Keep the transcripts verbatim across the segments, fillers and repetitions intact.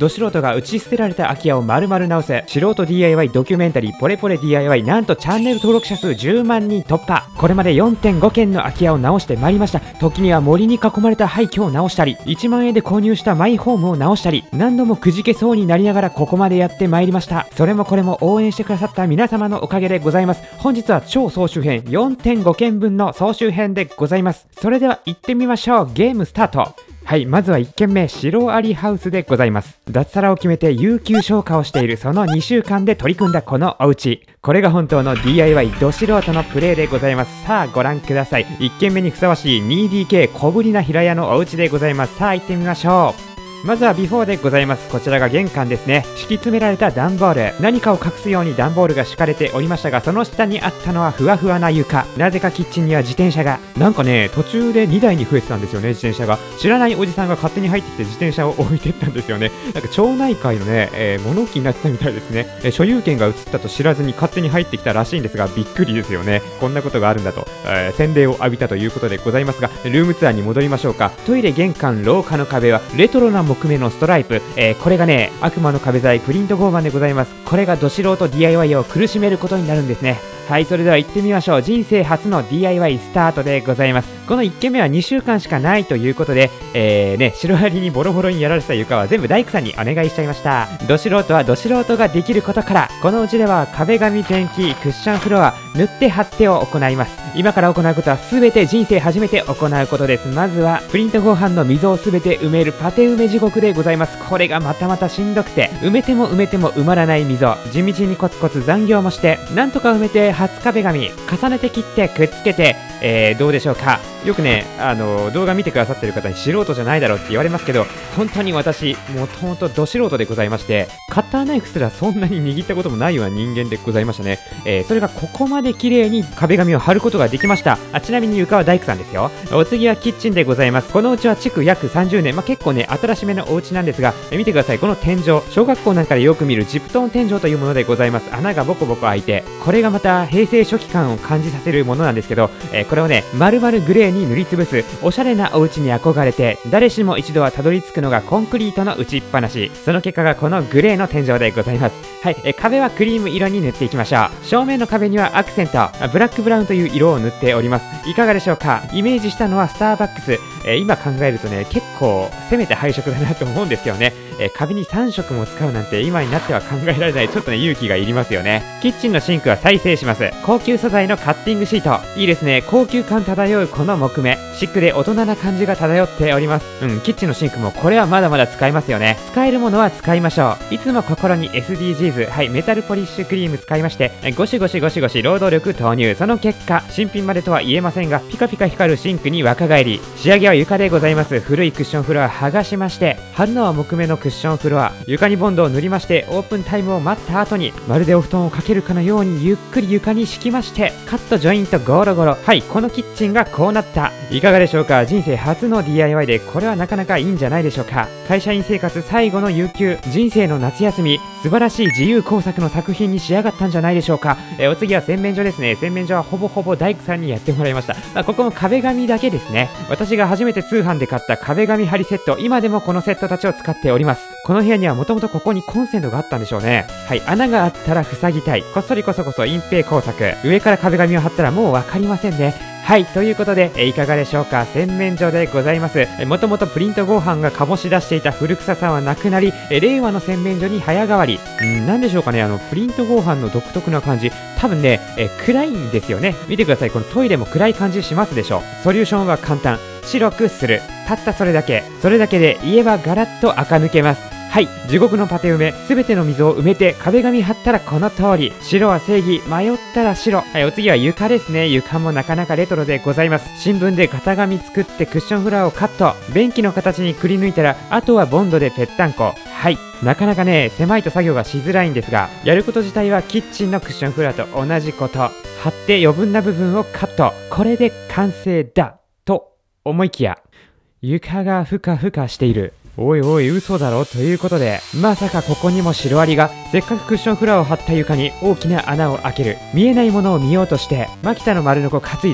ど素人が打ち捨てられた空き家を丸々直す素人 ディーアイワイ ドキュメンタリーポレポレ ディーアイワイ、 なんとチャンネル登録者数じゅうまんにん突破。これまで よんてんごけんの空き家を直してまいりました。時には森に囲まれた廃墟を直したり、いちまんえんで購入したマイホームを直したり、何度もくじけそうになりながらここまでやってまいりました。それもこれも応援してくださった皆様のおかげでございます。本日は超総集編 よんてんごけんぶんの総集編でございます。それでは行ってみましょう。ゲームスタート。はい、まずはいっけんめ、シロアリハウスでございます。脱サラを決めて有給消化をしているそのにしゅうかんで取り組んだこのお家。これが本当の ディーアイワイ ど素人のプレイでございます。さあご覧ください。いっけんめにふさわしい にディーケー 小ぶりな平屋のお家でございます。さあ行ってみましょう。まずはビフォーでございます。こちらが玄関ですね。敷き詰められた段ボール。何かを隠すように段ボールが敷かれておりましたが、その下にあったのはふわふわな床。なぜかキッチンには自転車が。なんかね、途中でにだいに増えてたんですよね、自転車が。知らないおじさんが勝手に入ってきて自転車を置いてったんですよね。なんか町内会のね、えー、物置になってたみたいですね。えー、所有権が移ったと知らずに勝手に入ってきたらしいんですが、びっくりですよね。こんなことがあるんだと、えー、洗礼を浴びたということでございますが、ルームツアーに戻りましょうか。トイレ、玄関、廊下の壁はレトロな木目のストライプ。えー、これがね、悪魔の壁材プリント合板でございます。これがど素人 ディーアイワイ を苦しめることになるんですね。はい、それでは行ってみましょう。人生初の ディーアイワイ スタートでございます。このいっけんめはにしゅうかんしかないということで、えーね、シロアリにボロボロにやられてた床は全部大工さんにお願いしちゃいました。ど素人はど素人ができることから、このうちでは壁紙、ペンキ、クッションフロア、塗って貼ってを行います。今から行うことは全て人生初めて行うことです。まずはプリント合板の溝を全て埋めるパテ埋め地獄でございます。これがまたまたしんどくて、埋めても埋めても埋まらない溝。地道にコツコツ残業もして、なんとか埋めて初壁紙重ねて切ってくっつけて、えー、どうでしょうか。よくね、あの動画見てくださってる方に素人じゃないだろうって言われますけど、本当に私もともとど素人でございまして、カッターナイフすらそんなに握ったこともないような人間でございましたね。えー、それがここまで綺麗に壁紙を貼ることができました。あ、ちなみに床は大工さんですよ。お次はキッチンでございます。このうちは築約さんじゅうねん、まあ、結構ね新しめのお家なんですが、え見てください。この天井、小学校なんかでよく見るジプトン天井というものでございます。穴がボコボコ開いて、これがまた平成初期感を感じさせるものなんですけど、えー、これをね丸々グレーに塗りつぶすおしゃれなお家に憧れて、誰しも一度はたどり着くのがコンクリートの打ちっぱなし。その結果がこのグレーの天井でございます。はい、え壁はクリーム色に塗っていきましょう。正面の壁にはアクセント、ブラックブラウンという色を塗っております。いかがでしょうか。イメージしたのはスターバックス。えー、今考えるとね、結構攻めて配色だなと思うんですよね。えー、壁にさんしょくも使うなんて今になっては考えられない。ちょっとね勇気がいりますよね。キッチンのシンクは再生します。高級素材のカッティングシート、いいですね。高級感漂うこの木目、シックで大人な感じが漂っております。うん、キッチンのシンクもこれはまだまだ使えますよね。使えるものは使いましょう。いつも心に エスディージーズ、はい、メタルポリッシュクリーム使いまして、ゴシゴシゴシゴシ労働力投入。その結果新品までとは言えませんが、ピカピカ光るシンクに若返り。仕上げは床でございます。古いクッションフロア剥がしまして、貼るのは木目のクッションフロア、床にボンドを塗りまして、オープンタイムを待った後にまるでお布団をかけるかのようにゆっくり床に敷きまして、カットジョイントゴロゴロ。はい、このキッチンがこうなった。いかがでしょうか。人生初の ディーアイワイ でこれはなかなかいいんじゃないでしょうか。会社員生活最後の有給、人生の夏休み、素晴らしい自由工作の作品に仕上がったんじゃないでしょうか。えお次は洗面所ですね。洗面所はほぼほぼ大工さんにやってもらいました。まあ、ここも壁紙だけですね。私が初めて通販で買った壁紙貼りセット、今でもこのセットたちを使っております。この部屋にはもともとここにコンセントがあったんでしょうね。はい、穴があったら塞ぎたい。こっそりこそこそ隠蔽工作。上から壁紙を貼ったらもう分かりませんね。はい、ということで、えいかがでしょうか。洗面所でございます。もともとプリント合板が醸し出していた古臭さはなくなり、え令和の洗面所に早変わり。んなんでしょうかね、あのプリント合板の独特な感じ、多分ね、え暗いんですよね。見てください、このトイレも暗い感じしますでしょう。ソリューションは簡単、白くする、たったそれだけ。それだけで家はガラッと垢抜けます。はい、地獄のパテ埋め、すべての溝を埋めて壁紙貼ったらこの通り。白は正義、迷ったら白。はい、お次は床ですね。床もなかなかレトロでございます。新聞で型紙作ってクッションフラワーをカット。便器の形にくり抜いたら、あとはボンドでぺったんこ。はい、なかなかね、狭いと作業がしづらいんですが、やること自体はキッチンのクッションフラワーと同じこと。貼って余分な部分をカット。これで完成だと思いきや、床がふかふかしている。おいおい嘘だろということで、まさかここにもシロアリがせっかくクッションフラワーを貼った床に大きな穴を開ける。見えないものを見ようとしてマキタの丸のこ担いできた。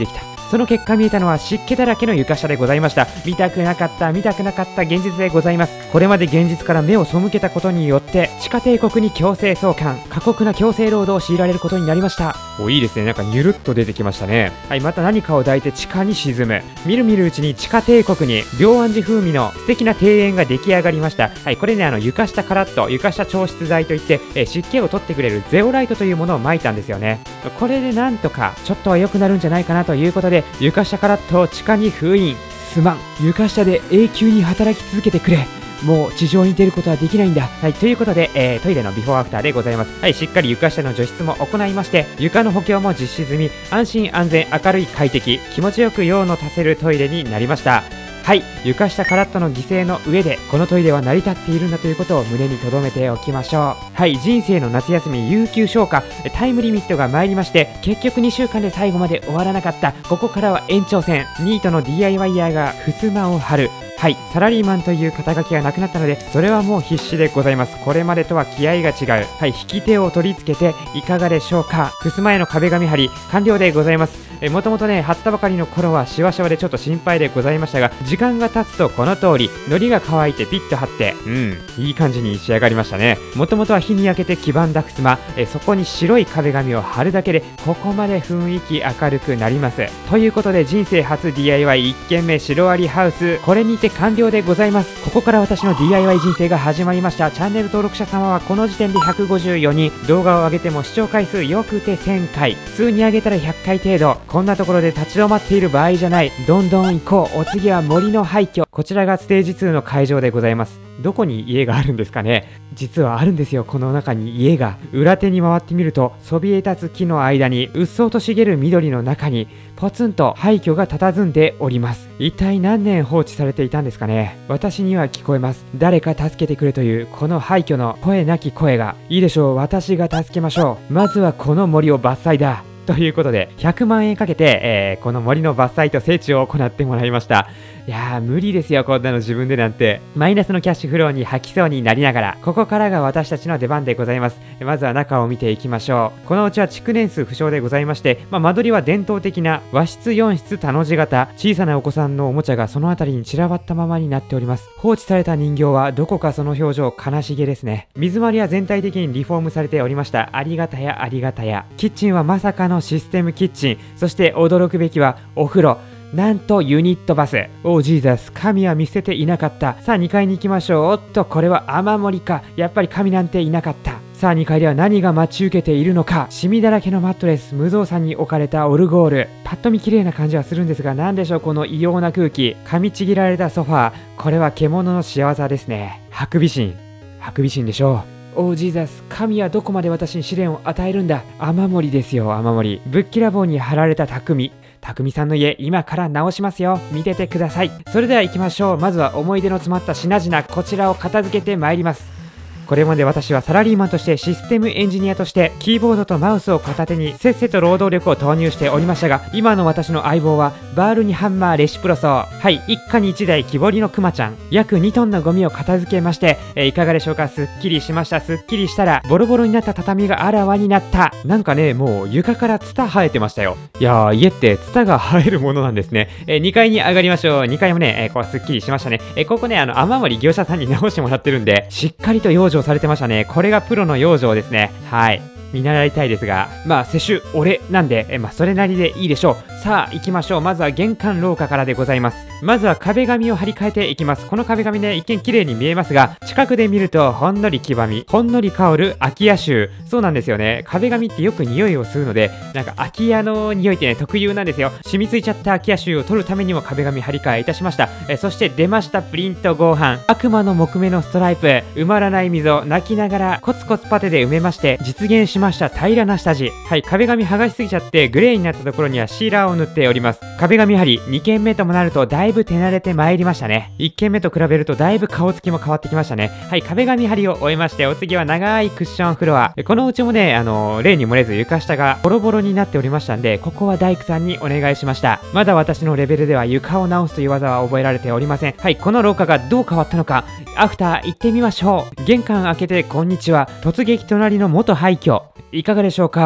その結果見えたのは湿気だらけの床下でございました。見たくなかった見たくなかった現実でございます。これまで現実から目を背けたことによって地下帝国に強制送還、過酷な強制労働を強いられることになりました。お、いいですね。なんかニュルっと出てきましたね。はい、また何かを抱いて地下に沈む。みるみるうちに地下帝国に龍安寺風味の素敵な庭園が出来上がりました。はい、これね、あの床下カラッと床下調湿剤といって、えー、湿気を取ってくれるゼオライトというものを撒いたんですよね。これでなんとかちょっとは良くなるんじゃないかなということで、床下カラッと地下に封印。すまん、床下で永久に働き続けてくれ。もう地上に出ることはできないんだ。はい、ということで、えー、トイレのビフォーアフターでございます。はい、しっかり床下の除湿も行いまして、床の補強も実施済み、安心安全明るい快適気持ちよく用の足せるトイレになりました。はい、床下カラッとの犠牲の上でこのトイレは成り立っているんだということを胸に留めておきましょう。はい、人生の夏休み有給消化タイムリミットが参りまして、結局にしゅうかんで最後まで終わらなかった。ここからは延長戦。ニートの ディーアイワイ ヤーが襖を張る。はい、サラリーマンという肩書きがなくなったので、それはもう必死でございます。これまでとは気合が違う。はい、引き手を取り付けていかがでしょうか。襖への壁紙張り完了でございます。えもともとね、貼ったばかりの頃はシワシワでちょっと心配でございましたが、時間が経つとこの通り糊が乾いてピッと貼って、うん、いい感じに仕上がりましたね。もともとは日に焼けて黄ばんだ襖、えそこに白い壁紙を貼るだけでここまで雰囲気明るくなります。ということで、人生初 ディーアイワイいっ 軒目シロアリハウス、これにて完了でございます。ここから私の ディーアイワイ 人生が始まりました。チャンネル登録者様はこの時点でひゃくごじゅうよにん、動画を上げても視聴回数よくてせんかい、普通に上げたらひゃっかい程度。こんなところで立ち止まっている場合じゃない。どんどん行こう。お次は森の廃墟。こちらがステージツーの会場でございます。どこに家があるんですかね。実はあるんですよ、この中に家が。裏手に回ってみると、そびえ立つ木の間にうっそうと茂る緑の中にポツンと廃墟が佇んでおります。一体何年放置されていたんですかね。私には聞こえます。誰か助けてくれというこの廃墟の声なき声が。いいでしょう、私が助けましょう。まずはこの森を伐採だ。ということでひゃくまんえんかけて、えー、この森の伐採と整地を行ってもらいました。いやー無理ですよ、こんなの自分でなんて。マイナスのキャッシュフローに吐きそうになりながら、ここからが私たちの出番でございます。まずは中を見ていきましょう。このうちは築年数不詳でございまして、まあ、間取りは伝統的な和室よん室田の字型、小さなお子さんのおもちゃがその辺りに散らばったままになっております。放置された人形はどこかその表情悲しげですね。水回りは全体的にリフォームされておりました。ありがたやありがたや。キッチンはまさかのシステムキッチン、そして驚くべきはお風呂、なんとユニットバス。オージーザス、神は見捨てていなかった。さあにかいに行きましょう。おっと、これは雨漏りか。やっぱり神なんていなかった。さあにかいでは何が待ち受けているのか。シミだらけのマットレス、無造作に置かれたオルゴール。パッと見綺麗な感じはするんですが、何でしょうこの異様な空気。噛みちぎられたソファー、これは獣の仕業ですね。ハクビシン、ハクビシンでしょう。オージーザス、神はどこまで私に試練を与えるんだ。雨漏りですよ、雨漏り。ぶっきらぼうに貼られた匠。匠さんの家、今から直しますよ。見ててください。それでは行きましょう。まずは思い出の詰まった品々、こちらを片付けてまいります。これまで私はサラリーマンとしてシステムエンジニアとしてキーボードとマウスを片手にせっせと労働力を投入しておりましたが、今の私の相棒はバールにハンマーレシプロソー。はい、一家に一台木彫りのクマちゃん。約にトンのゴミを片付けまして、えー、いかがでしょうか。すっきりしました。すっきりしたらボロボロになった畳があらわになった。なんかね、もう床からツタ生えてましたよ。いやー、家ってツタが生えるものなんですね。えー、にかいに上がりましょう。にかいもね、えー、こうすっきりしましたね。えー、ここね、あの雨漏り業者さんに直してもらってるんで、しっかりと養生されてましたね。これがプロの養生ですね。はい、見習いたいですが、まあ世襲俺なんで、えまあそれなりでいいでしょう。さあ行きましょう。まずは玄関廊下からでございます。まずは壁紙を張り替えていきます。この壁紙ね、一見綺麗に見えますが、近くで見るとほんのり黄ばみ、ほんのり香る空き家臭。そうなんですよね。壁紙ってよく匂いを吸うので、なんか空き家の匂いってね、特有なんですよ。染みついちゃった空き家臭を取るためにも壁紙張り替えいたしました。えそして出ましたプリント合板。悪魔の木目のストライプ、埋まらない溝、泣きながらコツコツパテで埋めまして、実現しました平らな下地。はい、壁紙剥がしすぎちゃってグレーになったところにはシーラーを塗っております。壁紙張りにけんめともなるとだいぶ手慣れてまいりましたね。いっけんめと比べるとだいぶ顔つきも変わってきましたね。はい、壁紙張りを終えまして、お次は長いクッションフロア。このうちもね、あのー、例に漏れず床下がボロボロになっておりましたんで、ここは大工さんにお願いしました。まだ私のレベルでは床を直すという技は覚えられておりません。はい、この廊下がどう変わったのか、アフター行ってみましょう。玄関開けてこんにちは。突撃隣の元廃墟、いかがでしょうか。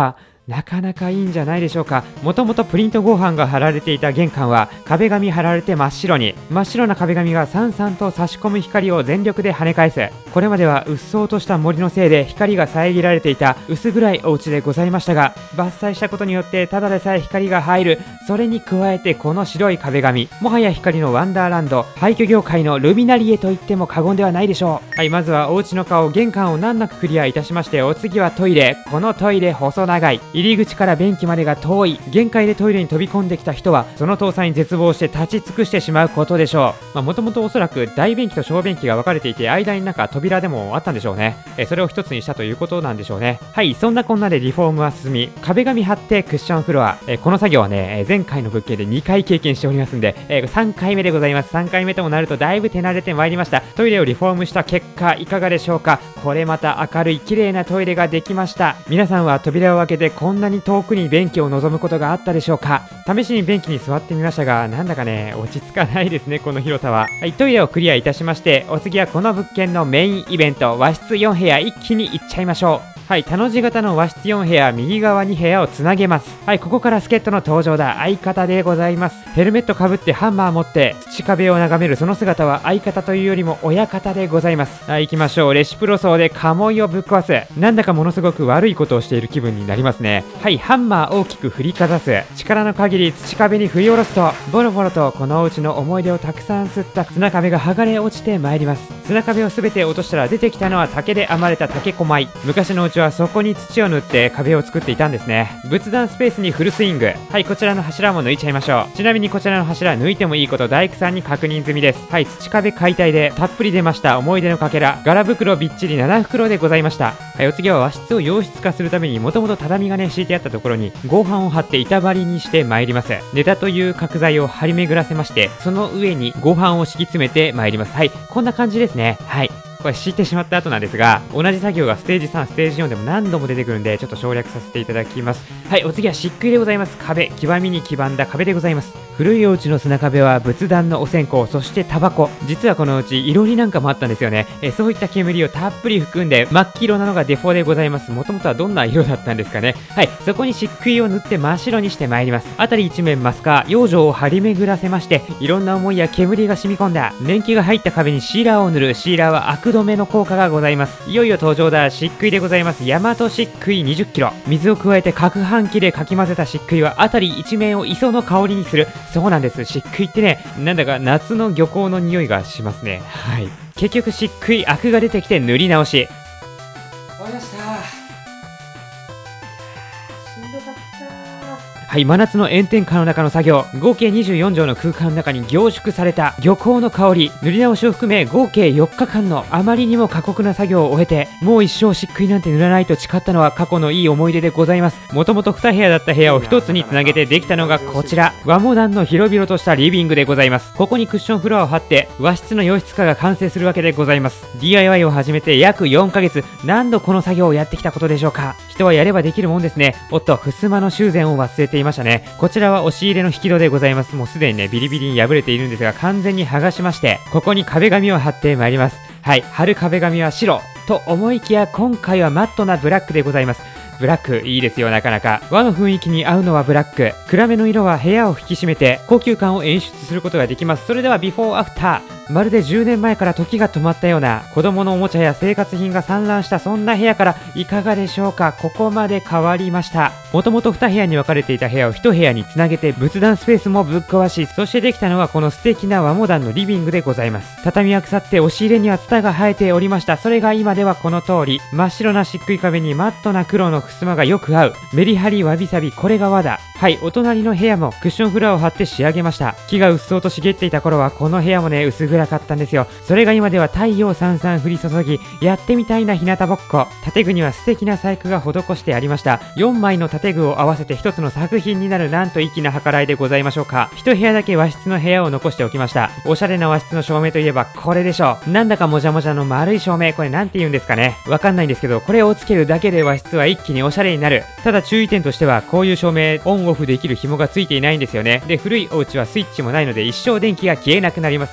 なかなかいいんじゃないでしょうか。もともとプリント合板が貼られていた玄関は壁紙貼られて真っ白に、真っ白な壁紙がさんさんと差し込む光を全力で跳ね返す。これまではうっそうとした森のせいで光が遮られていた薄暗いお家でございましたが、伐採したことによってただでさえ光が入る。それに加えてこの白い壁紙、もはや光のワンダーランド、廃墟業界のルミナリエと言っても過言ではないでしょう。はい、まずはお家の顔、玄関を難なくクリアいたしまして、お次はトイレ。このトイレ細長い、入り口から便器までが遠い。限界でトイレに飛び込んできた人はその遠さに絶望して立ち尽くしてしまうことでしょう。まあ、もともとおそらく大便器と小便器が分かれていて、間になんか扉でもあったんでしょうね。えそれを一つにしたということなんでしょうね。はい、そんなこんなでリフォームは進み、壁紙貼ってクッションフロア、えこの作業はね、前回の物件でにかい経験しておりますんで、えさんかいめでございます。さんかいめともなるとだいぶ手慣れてまいりました。トイレをリフォームした結果いかがでしょうか。これまた明るい綺麗なトイレができました。皆さんは扉を開けてこんなに遠くに便器を望むことがあったでしょうか。試しに便器に座ってみましたが、なんだかね落ち着かないですね、この広さは。はい、トイレをクリアいたしまして、お次はこの物件のメインイベント、和室よん部屋一気に行っちゃいましょう。はい、田の字型の和室よん部屋、右側に部屋をつなげます。はい、ここから助っ人の登場だ。相方でございます。ヘルメットかぶってハンマー持って土壁を眺めるその姿は相方というよりも親方でございます。はい、行きましょう。レシプロソーで鴨居をぶっ壊す。なんだかものすごく悪いことをしている気分になりますね。はい、ハンマー大きく振りかざす。力の限り土壁に振り下ろすと、ボロボロとこのお家の思い出をたくさん吸った砂壁が剥がれ落ちてまいります。砂壁をすべて落としたら出てきたのは竹で編まれた竹こまい。昔のうちはそこに土を塗って壁を作っていたんですね。仏壇スペースにフルスイング。はい、こちらの柱も抜いちゃいましょう。ちなみにこちらの柱抜いてもいいこと大工さんに確認済みです。はい、土壁解体でたっぷり出ました思い出のかけら。柄袋びっちりなな袋でございました。はい、お次は和室を洋室化するためにもともと畳がね敷いてあったところに合板を張って板張りにしてまいります。ネタという角材を張り巡らせまして、その上に合板を敷き詰めてまいります。はい、こんな感じですね。はい、これ敷いてしまった後なんですが、同じ作業がステージさん、ステージよんでも何度も出てくるんで、ちょっと省略させていただきます。はい、お次は漆喰でございます。壁、極みに黄ばんだ壁でございます。古いお家の砂壁は仏壇のお線香、そしてタバコ。実はこのうちいろりなんかもあったんですよね。えそういった煙をたっぷり含んで真っ黄色なのがデフォでございます。もともとはどんな色だったんですかね。はい、そこに漆喰を塗って真っ白にしてまいります。辺り一面マスカー、養生を張り巡らせまして、いろんな思いや煙が染み込んだ年季が入った壁にシーラーを塗る。シーラーは悪止めの効果がございます。いよいよ登場だ。漆喰でございます。大和漆喰にじゅっキロ。水を加えて攪拌機でかき混ぜた漆喰は辺り一面を磯の香りにする。そうなんです。漆喰ってね、なんだか夏の漁港の匂いがしますね。はい、結局漆喰アクが出てきて塗り直し。終わりました。しんどかった。はい、真夏の炎天下の中の作業、合計にじゅうよん畳の空間の中に凝縮された漁港の香り。塗り直しを含め合計よっかかんのあまりにも過酷な作業を終えて、もう一生漆喰なんて塗らないと誓ったのは過去のいい思い出でございます。もともとに部屋だった部屋をひとつにつなげてできたのがこちら、和モダンの広々としたリビングでございます。ここにクッションフロアを張って和室の洋室化が完成するわけでございます。 ディーアイワイ を始めて約よんかげつ、何度この作業をやってきたことでしょうか。人はやればできるもんですね。おっと、襖の修繕を忘れていましたね。こちらは押し入れの引き戸でございます。もうすでにねビリビリに破れているんですが、完全に剥がしまして、ここに壁紙を貼ってまいります。はい、貼る壁紙は白と思いきや、今回はマットなブラックでございます。ブラックいいですよ、なかなか和の雰囲気に合うのはブラック。暗めの色は部屋を引き締めて高級感を演出することができます。それではビフォーアフター。まるでじゅうねんまえから時が止まったような、子供のおもちゃや生活品が散乱したそんな部屋からいかがでしょうか。ここまで変わりました。もともとに部屋に分かれていた部屋をいち部屋につなげて仏壇スペースもぶっ壊し、そしてできたのはこの素敵な和モダンのリビングでございます。畳は腐って押し入れにはツタが生えておりました。それが今ではこの通り、真っ白な漆喰壁にマットな黒の襖がよく合う。メリハリわびさび、これが和だ。はい、お隣の部屋もクッションフロアを貼って仕上げました。木がうっそうと茂っていた頃はこの部屋もね薄暗かったんですよ。それが今では太陽さんさん降り注ぎ、やってみたいな日向ぼっこ。建具には素敵な細工が施してありました。よんまいの建具を合わせて一つの作品になる、なんと粋な計らいでございましょうか。一部屋だけ和室の部屋を残しておきました。おしゃれな和室の照明といえばこれでしょう。なんだかもじゃもじゃの丸い照明、これなんて言うんですかね、わかんないんですけど、これをつけるだけで和室は一気におしゃれになる。ただ注意点としては、こういう照明オンオフできる紐がついていないんですよね。で、古いお家はスイッチもないので一生電気が消えなくなります。皆様ご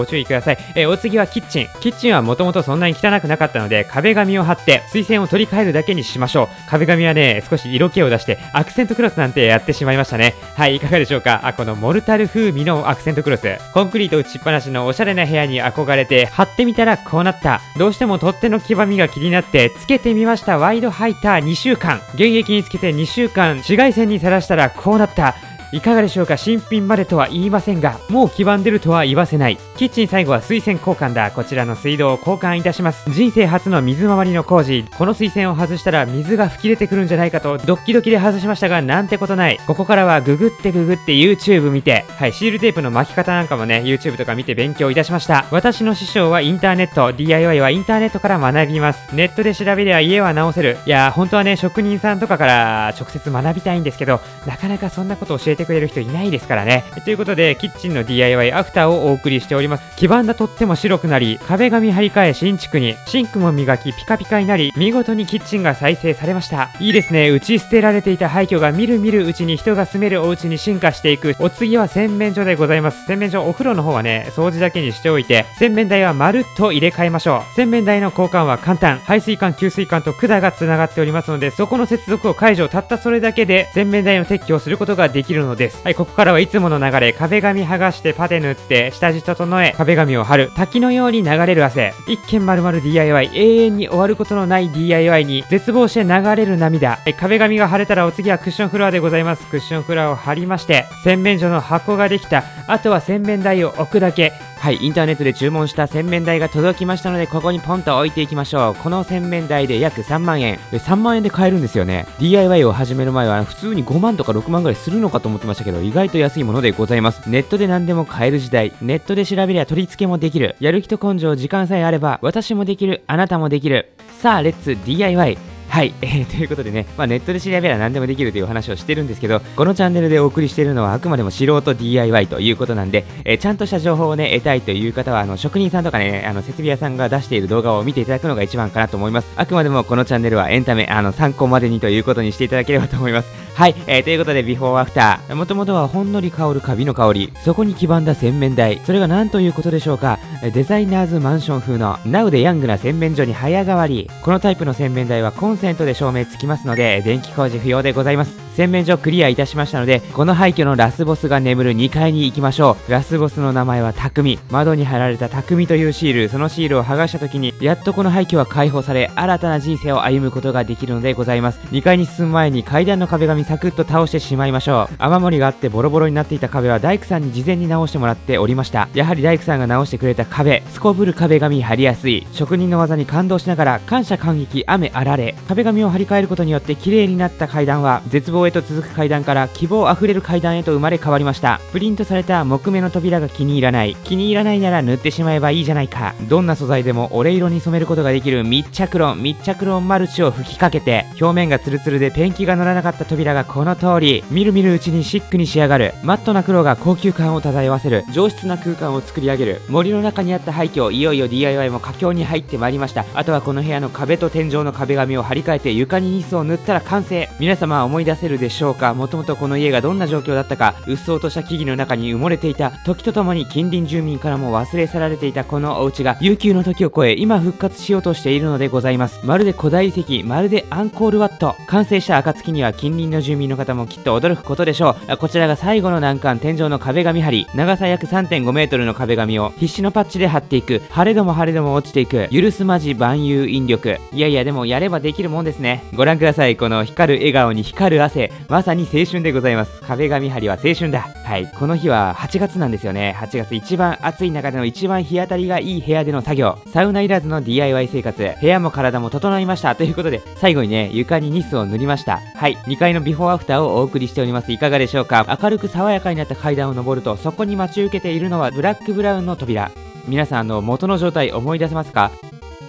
ご注意ください。えー、お次はキッチン。キッチンはもともとそんなに汚くなかったので、壁紙を貼って水栓を取り替えるだけにしましょう。壁紙はね、少し色気を出してアクセントクロスなんてやってしまいましたね。はい、いかがでしょうか。あ、このモルタル風味のアクセントクロス。コンクリート打ちっぱなしのおしゃれな部屋に憧れて貼ってみたらこうなった。どうしても取っ手の黄ばみが気になってつけてみました。ワイドハイターにしゅうかん。現役につけてにしゅうかん紫外線にさらしたらこうなった。いかがでしょうか。新品までとは言いませんが、もう黄ばんでるとは言わせない。キッチン最後は水栓交換だ。こちらの水道を交換いたします。人生初の水回りの工事。この水栓を外したら水が吹き出てくるんじゃないかとドッキドキで外しましたが、なんてことない。ここからはググってググって YouTube 見て、はい、シールテープの巻き方なんかもね YouTube とか見て勉強いたしました。私の師匠はインターネット、 ディーアイワイ はインターネットから学びます。ネットで調べれば家は直せる。いやー、本当はね職人さんとかから直接学びたいんですけど、なかなかそんなこと教えてくれる人いないですからね。ということでキッチンの ディーアイワイ アフターをお送りしております。黄ばんだ取っ手も白くなり、壁紙張り替え新築に、シンクも磨きピカピカになり、見事にキッチンが再生されました。いいですね。打ち捨てられていた廃墟がみるみるうちに人が住めるお家に進化していく。お次は洗面所でございます。洗面所、お風呂の方はね掃除だけにしておいて、洗面台はまるっと入れ替えましょう。洗面台の交換は簡単。排水管給水管と管がつながっておりますので、そこの接続を解除、たったそれだけで洗面台の撤去をすることができるのです。はい、ここからはいつもの流れ。壁紙剥がしてパテ塗って下地整え壁紙を貼る。滝のように流れる汗。一見丸々 ディーアイワイ、 永遠に終わることのない ディーアイワイ に絶望して流れる涙。壁紙が貼れたらお次はクッションフロアでございます。クッションフロアを貼りまして、洗面所の箱ができた。あとは洗面台を置くだけ。はい、インターネットで注文した洗面台が届きましたので、ここにポンと置いていきましょう。この洗面台で約さんまんえんで、さんまんえんで買えるんですよね。 ディーアイワイ を始める前は普通にごまんとかろくまんぐらいするのかと思ってましたけど、意外と安いものでございます。ネットで何でも買える時代、ネットで調べりゃ取り付けもできる。やる気と根性、時間さえあれば私もできる、あなたもできる。さあレッツ ディーアイワイ。はい、えー、ということでね、まあ、ネットで調べれば何でもできるという話をしてるんですけど、このチャンネルでお送りしているのはあくまでも素人 ディーアイワイ ということなんで、えー、ちゃんとした情報をね得たいという方は、あの職人さんとかね、あの設備屋さんが出している動画を見ていただくのが一番かなと思います。あくまでもこのチャンネルはエンタメ、あの参考までにということにしていただければと思います。はい、えー、ということでビフォーアフター。もともとはほんのり香るカビの香り、そこに黄ばんだ洗面台。それが何ということでしょうか。デザイナーズマンション風のナウでヤングな洗面所に早変わり。このタイプの洗面台はコンセントで照明つきますので、電気工事不要でございます。洗面所クリアいたしましたので、この廃墟のラスボスが眠るにかいに行きましょう。ラスボスの名前は匠。窓に貼られた匠というシール、そのシールを剥がした時にやっとこの廃墟は解放され、新たな人生を歩むことができるのでございます。にかいに進む前に階段の壁紙サクッと倒してしまいましょう。雨漏りがあってボロボロになっていた壁は大工さんに事前に直してもらっておりました。やはり大工さんが直してくれた壁、すこぶる壁紙貼りやすい。職人の技に感動しながら感謝感激雨あられ。壁紙を張り替えることによって綺麗になった階段は絶望へと続く階段から希望あふれる階段へと生まれ変わりました。プリントされた木目の扉が気に入らない。気に入らないなら塗ってしまえばいいじゃないか。どんな素材でもオレ色に染めることができる密着ロン密着ロンマルチを吹きかけて、表面がツルツルでペンキが乗らなかった扉がこの通り、みるみるうちにシックに仕上がる。マットな黒が高級感を漂わせる。上質な空間を作り上げる。森の中にあった廃墟、いよいよ ディーアイワイ も佳境に入ってまいりました。あとはこの部屋の壁と天井の壁紙を張り替えて床にニスを塗ったら完成。皆様は思い出せるでしょうか。もともとこの家がどんな状況だったか。うっそうとした木々の中に埋もれていた。時とともに近隣住民からも忘れ去られていたこのお家が悠久の時を超え今復活しようとしているのでございます。まるで古代遺跡、まるでアンコールワット。完成した暁には近隣の住民の方もきっと驚くことでしょう。こちらが最後の難関、天井の壁紙張り。長さ約 さんてんごメートルの壁紙を必死のパッチで貼っていく。晴れども晴れども落ちていく。許すまじ万有引力。いやいやでもやればできるもんですね。ご覧ください。この光る笑顔に光る汗。まさに青春でございます。壁紙張りは青春だ。はい、この日ははちがつなんですよね。はちがつ一番暑い中での一番日当たりがいい部屋での作業。サウナいらずの ディーアイワイ 生活。部屋も体も整いましたということで、最後にね床にニスを塗りました。はい、にかいのビフォーアフターをお送りしております。いかがでしょうか。明るく爽やかになった階段を上ると、そこに待ち受けているのはブラックブラウンの扉。皆さん、あの元の状態思い出せますか。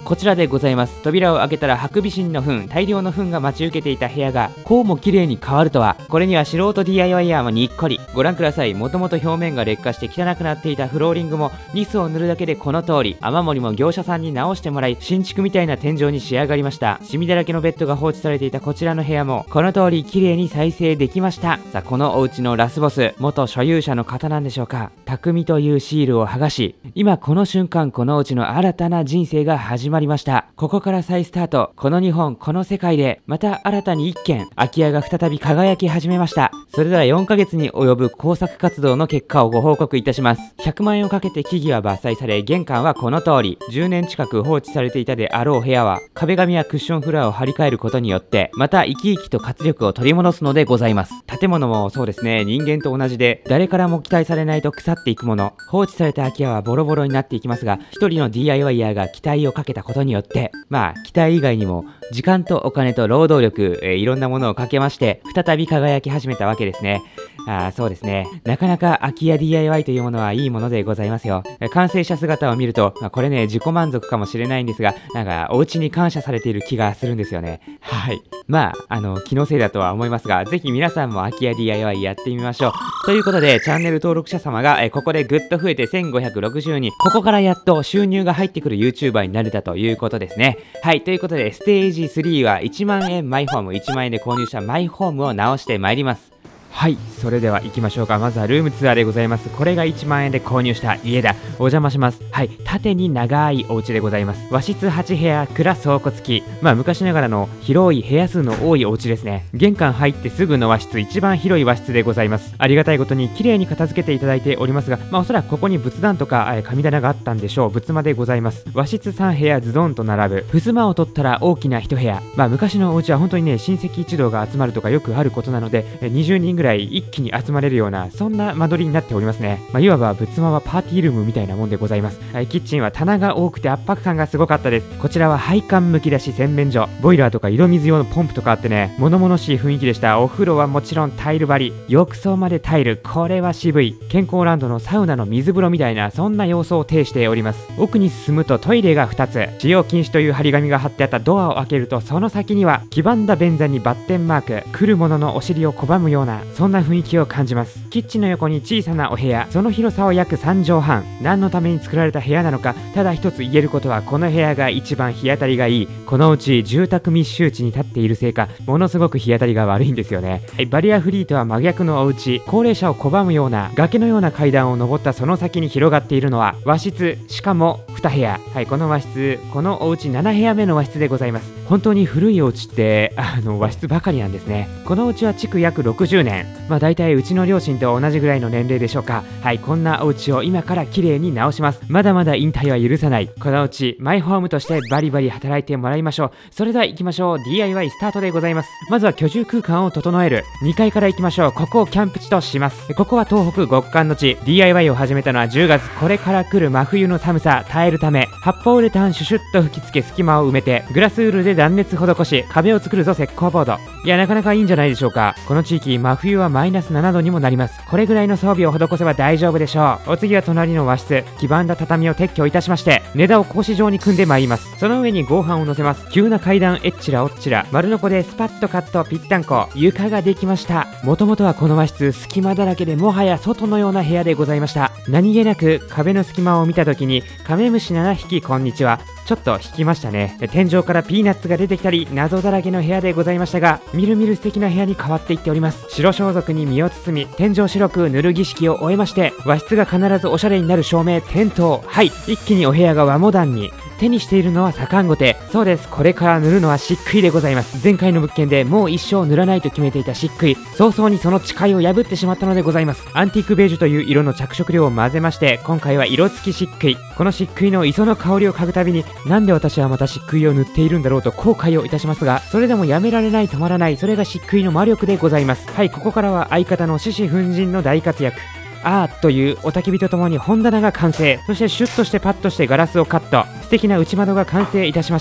こちらでございます。扉を開けたらハクビシンの糞、大量の糞が待ち受けていた部屋がこうも綺麗に変わるとは。これには素人 ディーアイワイヤーもにっこり。ご覧ください。もともと表面が劣化して汚くなっていたフローリングもニスを塗るだけでこの通り、雨漏りも業者さんに直してもらい、新築みたいな天井に仕上がりました。シミだらけのベッドが放置されていたこちらの部屋もこの通り綺麗に再生できました。さあ、このお家のラスボス、元所有者の方なんでしょうか。匠というシールを剥がし、今この瞬間このうちの新たな人生が始まりました。ここから再スタート。この日本、この世界でまた新たに一軒空き家が再び輝き始めました。それではよんかげつに及ぶ工作活動の結果をご報告いたします。ひゃくまんえんをかけて木々は伐採され、玄関はこの通り。じゅうねん近く放置されていたであろう部屋は壁紙やクッションフロアを張り替えることによってまた生き生きと活力を取り戻すのでございます。建物もそうですね、人間と同じで誰からも期待されないと腐っていくもの。放置された空き家はボロボロになっていきますが、一人の ディーアイワイヤーが期待をかけたことによって、まあ期待以外にも時間とお金と労働力、えー、いろんなものをかけまして再び輝き始めたわけですね。ああ、そうですね。なかなか空き家 ディーアイワイ というものはいいものでございますよ。完成した姿を見ると、まあ、これね、自己満足かもしれないんですが、なんかお家に感謝されている気がするんですよね。はい。まあ、あの、気のせいだとは思いますが、ぜひ皆さんも空き家 ディーアイワイ やってみましょう。ということで、チャンネル登録者様がえここでぐっと増えてせんごひゃくろくじゅうにん、ここからやっと収入が入ってくる YouTuber になれたということですね。はい。ということで、ステージスリーはいちまんえんマイホーム、いちまんえんで購入したマイホームを直してまいります。はい、それでは行きましょうか。まずはルームツアーでございます。これがいちまんえんで購入した家だ。お邪魔します。はい、縦に長いお家でございます。和室はちへや、蔵倉庫付き。まあ昔ながらの広い部屋数の多いお家ですね。玄関入ってすぐの和室、一番広い和室でございます。ありがたいことに綺麗に片付けていただいておりますが、まあおそらくここに仏壇とかえ神棚があったんでしょう。仏間でございます。和室さんへやズドンと並ぶ。襖を取ったら大きな一部屋。まあ昔のお家は本当にね、親戚一同が集まるとかよくあることなので、にじゅうにんぐらい一気に集まれるような、そんな間取りになっておりますね。まあ、いわば仏間はパーティールームみたいなもんでございます。はい、キッチンは棚が多くて圧迫感がすごかったです。こちらは配管むき出し洗面所、ボイラーとか井戸水用のポンプとかあってね、物々しい雰囲気でした。お風呂はもちろんタイル張り、浴槽までタイル、これは渋い。健康ランドのサウナの水風呂みたいな、そんな様相を呈しております。奥に進むとトイレがふたつ、使用禁止という張り紙が貼ってあったドアを開けると、その先には黄ばんだ便座にバッテンマーク、来る者のお尻を拒むような、そんな雰囲気を感じます。キッチンの横に小さなお部屋、その広さは約さんじょうはん。何のために作られた部屋なのか、ただ一つ言えることは、この部屋が一番日当たりがいい。このうち住宅密集地に立っているせいか、ものすごく日当たりが悪いんですよね。はい、バリアフリーとは真逆のお家、高齢者を拒むような崖のような階段を登ったその先に広がっているのは和室、しかもにへや。はい、この和室、このお家ななへやめの和室でございます。本当に古いお家ってあの和室ばかりなんですね。このお家は築約ろくじゅうねん、まあ大体うちの両親と同じぐらいの年齢でしょうか。はい、こんなお家を今から綺麗に直します。まだまだ引退は許さない。このうちマイホームとしてバリバリ働いてもらいましょう。それでは行きましょう。 ディーアイワイ スタートでございます。まずは居住空間を整える。にかいから行きましょう。ここをキャンプ地とします。ここは東北極寒の地。 ディーアイワイ を始めたのはじゅうがつ。これから来る真冬の寒さ耐えるため、発泡ウレタンシュシュッと吹き付け隙間を埋めて、グラスウールで断熱施し、壁を作るぞ石膏ボード。いや、なかなかいいんじゃないでしょうか。この地域真冬はマイナスななどにもなります。これぐらいの装備を施せば大丈夫でしょう。お次は隣の和室、黄ばんだ畳を撤去いたしまして、根太を格子状に組んでまいります。その上に合板を乗せます。急な階段えっちらおっちら、丸のこでスパッとカットぴったんこ、床ができました。もともとはこの和室、隙間だらけでもはや外のような部屋でございました。何気なく壁の隙間を見た時に、カメムシななひきこんにちは、ちょっと引きましたね。天井からピーナッツが出てきたり、謎だらけの部屋でございましたが、みるみる素敵な部屋に変わっていっております。白装束に身を包み、天井白く塗る儀式を終えまして、和室が必ずおしゃれになる照明、点灯。はい、一気にお部屋が和モダンに。手にしているのは左官ゴテ。そうです、これから塗るのは漆喰でございます。前回の物件でもう一生塗らないと決めていた漆喰、早々にその誓いを破ってしまったのでございます。アンティークベージュという色の着色料を混ぜまして、今回は色付き漆喰。この漆喰の磯の香りを嗅ぐたびに、なんで私はまた漆喰を塗っているんだろうと後悔をいたしますが、それでもやめられない、止まらない、それが漆喰の魔力でございます。はい、ここからは相方の獅子奮迅の大活躍。あーという雄たけびとともに本棚が完成。そしてシュッとしてパッとしてガラスをカット。素敵な内窓が完成いたしました。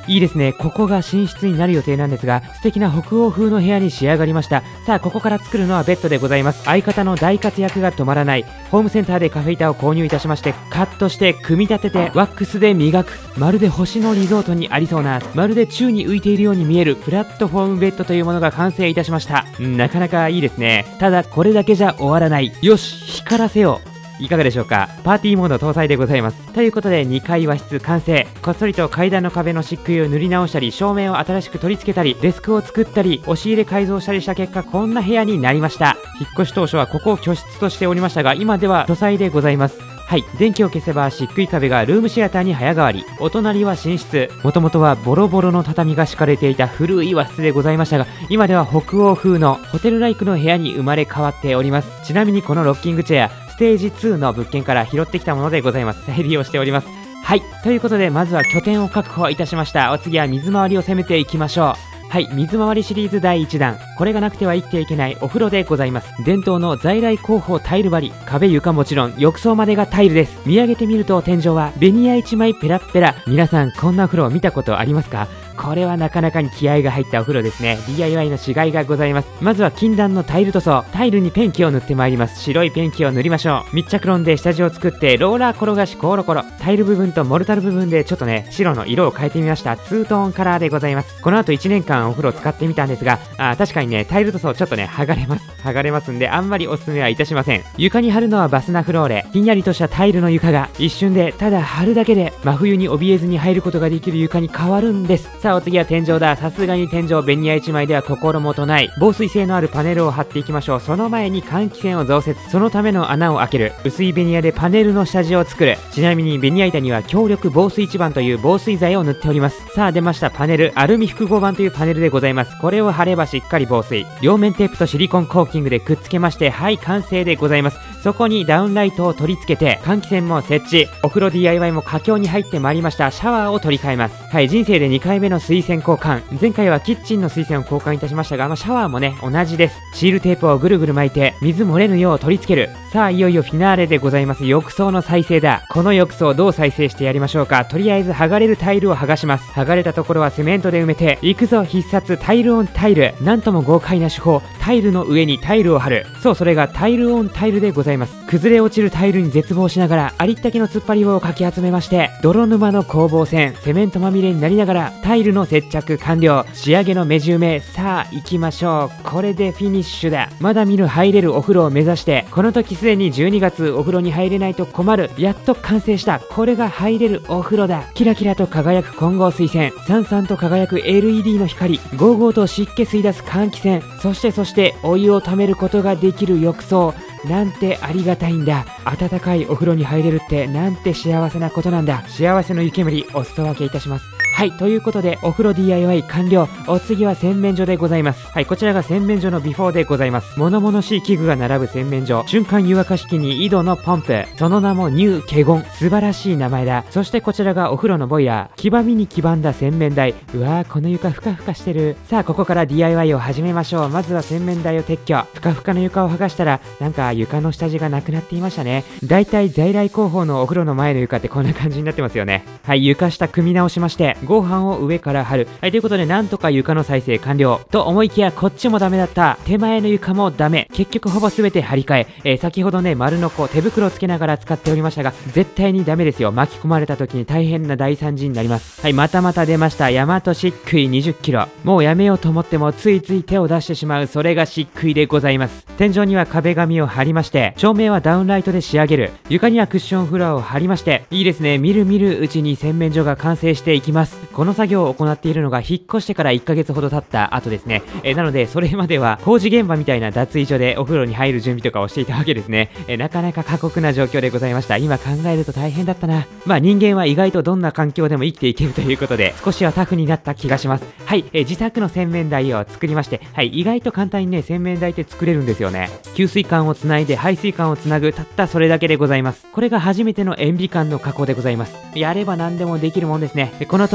いいですね。ここが寝室になる予定なんですが、素敵な北欧風の部屋に仕上がりました。さあ、ここから作るのはベッドでございます。相方の大活躍が止まらない。ホームセンターでカフェ板を購入いたしまして、カットして組み立ててワックスで磨く。まるで星野リゾートにありそうな、まるで宙に浮いているように見えるプラットフォームベッドというものが完成いたしました。なかなかいいですね。ただこれだけじゃ終わらない。よし、光らせよう。いかがでしょうか。パーティーモード搭載でございます。ということでにかい和室完成。こっそりと階段の壁の漆喰を塗り直したり、照明を新しく取り付けたり、デスクを作ったり、押し入れ改造したりした結果、こんな部屋になりました。引っ越し当初はここを居室としておりましたが、今では書斎でございます。はい、電気を消せば漆喰壁がルームシアターに早変わり。お隣は寝室。もともとはボロボロの畳が敷かれていた古い和室でございましたが、今では北欧風のホテルライクの部屋に生まれ変わっております。ちなみにこのロッキングチェア、ステージツーの物件から拾ってきたものでございます。再利用しております。はい、ということでまずは拠点を確保いたしました。お次は水回りを攻めていきましょう。はい、水回りシリーズだいいちだん。これがなくては生きていけないお風呂でございます。伝統の在来工法タイル張り。壁床もちろん浴槽までがタイルです。見上げてみると天井はベニヤいちまいペラッペラ。皆さんこんなお風呂を見たことありますか？これはなかなかに気合が入ったお風呂ですね。 ディーアイワイ のしがいがございます。まずは禁断のタイル塗装。タイルにペンキを塗ってまいります。白いペンキを塗りましょう。密着ロンで下地を作ってローラー転がしコロコロ。タイル部分とモルタル部分でちょっとね白の色を変えてみました。ツートーンカラーでございます。この後いちねんかんお風呂使ってみたんですが、あ確かにねタイル塗装ちょっとね剥がれます剥がれますんで、あんまりおすすめはいたしません。床に貼るのはバスナフローレ。ひんやりとしたタイルの床が一瞬でただ貼るだけで真冬に怯えずに入ることができる床に変わるんです。さあお次は天井だ。さすがに天井ベニヤいちまいでは心もとない。防水性のあるパネルを貼っていきましょう。その前に換気扇を増設。そのための穴を開ける。薄いベニヤでパネルの下地を作る。ちなみにベニヤ板には強力防水基板という防水剤を塗っております。さあ出ましたパネル。アルミ複合板というパネルでございます。これを貼ればしっかり防水。両面テープとシリコンコーキングでくっつけまして、はい完成でございます。そこにダウンライトを取り付けて換気扇も設置。お風呂 ディーアイワイ も佳境に入ってまいりました。シャワーを取り替えます。はい、人生でにかいめの水栓交換。前回はキッチンの水栓を交換いたしましたが、あのシャワーもね同じです。シールテープをぐるぐる巻いて水漏れぬよう取り付ける。さあいよいよフィナーレでございます。浴槽の再生だ。この浴槽どう再生してやりましょうか。とりあえず剥がれるタイルを剥がします。剥がれたところはセメントで埋めていくぞ。必殺タイルオンタイル。なんとも豪快な手法。タイルの上にタイルを貼る。そう、それがタイルオンタイルでございます。崩れ落ちるタイルに絶望しながらありったけの突っ張り棒をかき集めまして、泥沼の攻防戦、セメントまみれになりながらタイルの接着完了。仕上げの目地埋め。さあ行きましょう。これでフィニッシュだ。まだ見ぬ入れるお風呂を目指して、この時すでにじゅうにがつお風呂に入れないと困る。やっと完成した。これが入れるお風呂だ。キラキラと輝く混合水栓、さんさんと輝く エルイーディー の光、ゴーゴーと湿気吸い出す換気扇、そしてそしてお湯をためることができる浴槽。なんてありがたいんだ。温かいお風呂に入れるってなんて幸せなことなんだ。幸せの湯煙お裾分けいたします。はい、ということでお風呂 ディーアイワイ 完了。お次は洗面所でございます。はい、こちらが洗面所のビフォーでございます。物々しい器具が並ぶ洗面所。瞬間湯沸かし器に井戸のポンプ。その名もニューケゴン。素晴らしい名前だ。そしてこちらがお風呂のボイラー。黄ばみに黄ばんだ洗面台。うわー、この床ふかふかしてる。さあここから ディーアイワイ を始めましょう。まずは洗面台を撤去。ふかふかの床を剥がしたらなんか床の下地がなくなっていましたね。だいたい在来工法のお風呂の前の床ってこんな感じになってますよね。はい、床下組み直しまして、合板を上から貼る。はい、ということでなんとか床の再生完了と思いきや、こっちもダメだった。手前の床もダメ。結局ほぼ全て張り替え。えー、先ほどね丸のこ手袋をつけながら使っておりましたが、絶対にダメですよ。巻き込まれた時に大変な大惨事になります。はい、またまた出ました。大和漆喰にじゅっキロ。もうやめようと思ってもついつい手を出してしまう。それが漆喰でございます。天井には壁紙を貼りまして、照明はダウンライトで仕上げる。床にはクッションフロアを貼りまして、いいですね。みるみるうちに洗面所が完成していきます。この作業を行っているのが引っ越してからいっかげつほど経った後ですね。えなのでそれまでは工事現場みたいな脱衣所でお風呂に入る準備とかをしていたわけですね。えなかなか過酷な状況でございました。今考えると大変だったな。まあ人間は意外とどんな環境でも生きていけるということで、少しはタフになった気がします。はい、え自作の洗面台を作りまして、はい、意外と簡単にね洗面台って作れるんですよね。給水管をつないで排水管をつなぐ、たったそれだけでございます。これが初めての塩ビ管の加工でございます。やれば何でもできるもんですね。この通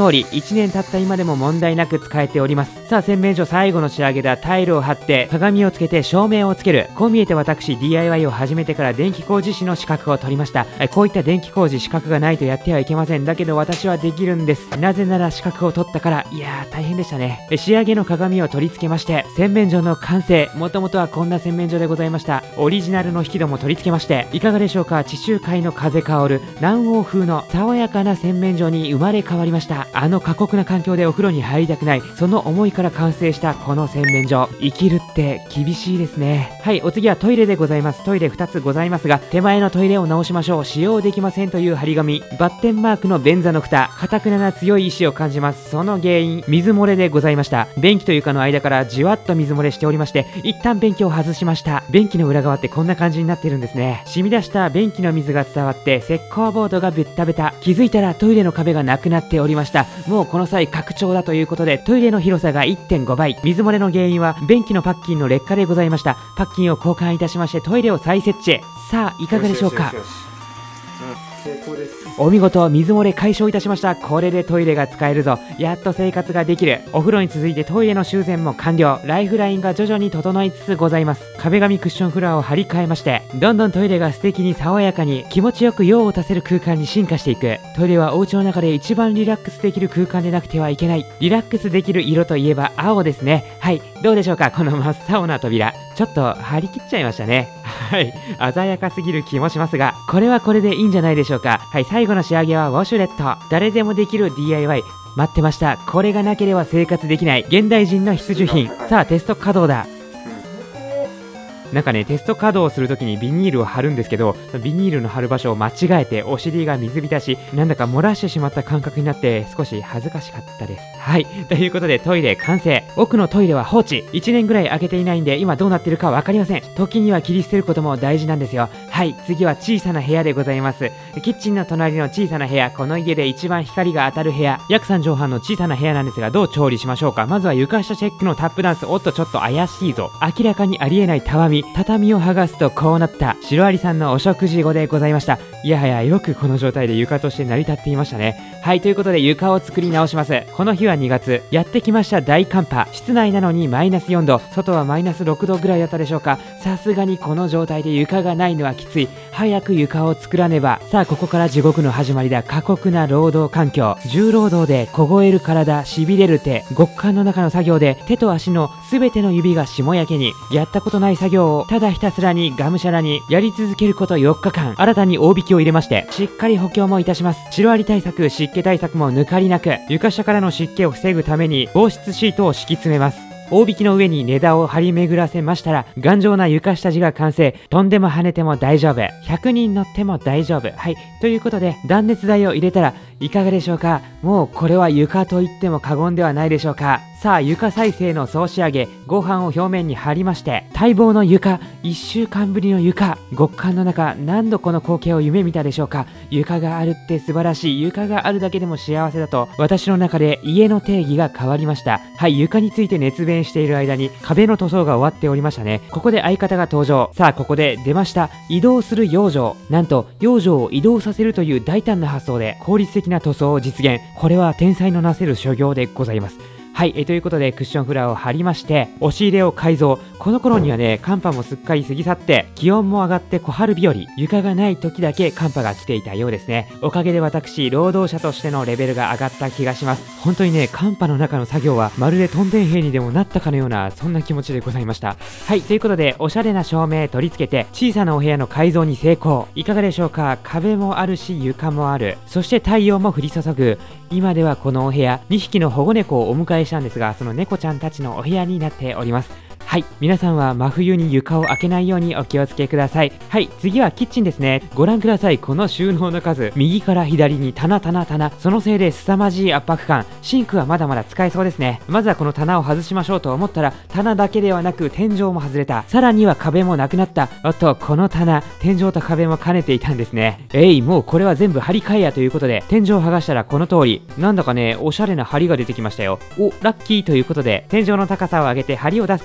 通りいちねん経った今でも問題なく使えております。さあ洗面所最後の仕上げだ。タイルを貼って鏡をつけて照明をつける。こう見えて私 ディーアイワイ を始めてから電気工事士の資格を取りました。こういった電気工事資格がないとやってはいけません。だけど私はできるんです。なぜなら資格を取ったから。いやー大変でしたね。仕上げの鏡を取り付けまして洗面所の完成。もともとはこんな洗面所でございました。オリジナルの引き戸も取り付けまして、いかがでしょうか。地中海の風香る南欧風の爽やかな洗面所に生まれ変わりました。あの過酷な環境でお風呂に入りたくない、その思いから完成したこの洗面所。生きるって厳しいですね。はい、お次はトイレでございます。トイレふたつございますが、手前のトイレを直しましょう。使用できませんという張り紙、バッテンマークの便座の蓋、固くなな強い意志を感じます。その原因、水漏れでございました。便器と床の間からじわっと水漏れしておりまして、一旦便器を外しました。便器の裏側ってこんな感じになってるんですね。染み出した便器の水が伝わって石膏ボードがベッタベタ。気づいたらトイレの壁がなくなっておりました。もうこの際拡張だということでトイレの広さが いってんご 倍。水漏れの原因は便器のパッキンの劣化でございました。パッキンを交換いたしましてトイレを再設置。さあいかがでしょうか。 成功です。 お見事、水漏れ解消いたしました。これでトイレが使えるぞ。やっと生活ができる。お風呂に続いてトイレの修繕も完了。ライフラインが徐々に整いつつございます。壁紙クッションフロアを張り替えまして、どんどんトイレが素敵に爽やかに気持ちよく用を足せる空間に進化していく。トイレはお家の中で一番リラックスできる空間でなくてはいけない。リラックスできる色といえば青ですね。はい、どうでしょうか。この真っ青な扉、ちょっと張り切っちゃいましたね。はい、鮮やかすぎる気もしますが、これはこれでいいんじゃないでしょうか。はい、最後の仕上げはウォシュレット。誰でもできる ディーアイワイ、待ってました。これがなければ生活できない現代人の必需品。さあテスト稼働だ。なんかね、テスト稼働するときにビニールを貼るんですけど、ビニールの貼る場所を間違えてお尻が水浸し、なんだか漏らしてしまった感覚になって少し恥ずかしかったです。はい、ということでトイレ完成。奥のトイレは放置。いちねんぐらい開けていないんで今どうなってるかわかりません。時には切り捨てることも大事なんですよ。はい、次は小さな部屋でございます。キッチンの隣の小さな部屋、この家で一番光が当たる部屋、約さん畳半の小さな部屋なんですが、どう調理しましょうか。まずは床下チェックのタップダンス。おっとちょっと怪しいぞ。明らかにありえないたわみ。畳を剥がすとこうなった。シロアリさんのお食事後でございました。いやはやよくこの状態で床として成り立っていましたね。はい、ということで床を作り直します。この日はにがつ、やってきました大寒波。室内なのにマイナスよんど、外はマイナスろくどぐらいだったでしょうか。さすがにこの状態で床がないのはきつい。早く床を作らねば。さあここから地獄の始まりだ。過酷な労働環境、重労働で凍える体、痺れる手、極寒の中の作業で手と足の全ての指が霜焼けに。やったことない作業をただひたすらにがむしゃらにやり続けることよっかかん。新たに大引きを入れましてしっかり補強もいたします。シロアリ対策、湿気対策も抜かりなく、床下からの湿気を防ぐために防湿シートを敷き詰めます。大引きの上に根太を張り巡らせましたら頑丈な床下地が完成。飛んでも跳ねても大丈夫、ひゃくにん乗っても大丈夫。はい、ということで断熱材を入れたらいかがでしょうか。もうこれは床と言っても過言ではないでしょうか。さあ床再生の総仕上げ、合板を表面に貼りまして待望の床、いっしゅうかんぶりの床。極寒の中何度この光景を夢見たでしょうか。床があるって素晴らしい。床があるだけでも幸せだと私の中で家の定義が変わりました。はい、床について熱弁している間に壁の塗装が終わっておりましたね。ここで相方が登場。さあここで出ました、移動する養生。なんと養生を移動させるという大胆な発想で効率的な塗装を実現。これは天才のなせる所業でございます。はい、えということでクッションフラーを貼りまして押し入れを改造。この頃にはね寒波もすっかり過ぎ去って気温も上がって小春日和、床がない時だけ寒波が来ていたようですね。おかげで私労働者としてのレベルが上がった気がします。本当にね寒波の中の作業はまるでトンデン兵にでもなったかのようなそんな気持ちでございました。はい、ということでおしゃれな照明取り付けて小さなお部屋の改造に成功。いかがでしょうか。壁もあるし床もある、そして太陽も降り注ぐ。今ではこのお部屋にひきの保護猫をお迎えしたんですが、その猫ちゃんたちのお部屋になっております。はい、皆さんは真冬に床を開けないようにお気をつけください。はい、次はキッチンですね。ご覧ください。この収納の数、右から左に棚棚棚、そのせいで凄まじい圧迫感。シンクはまだまだ使えそうですね。まずはこの棚を外しましょうと思ったら棚だけではなく天井も外れた。さらには壁もなくなった。おっとこの棚、天井と壁も兼ねていたんですね。えい、もうこれは全部張り替えやということで天井を剥がしたらこの通り、なんだかねおしゃれな梁が出てきましたよ。お、ラッキーということで天井の高さを上げて梁を出すことにいた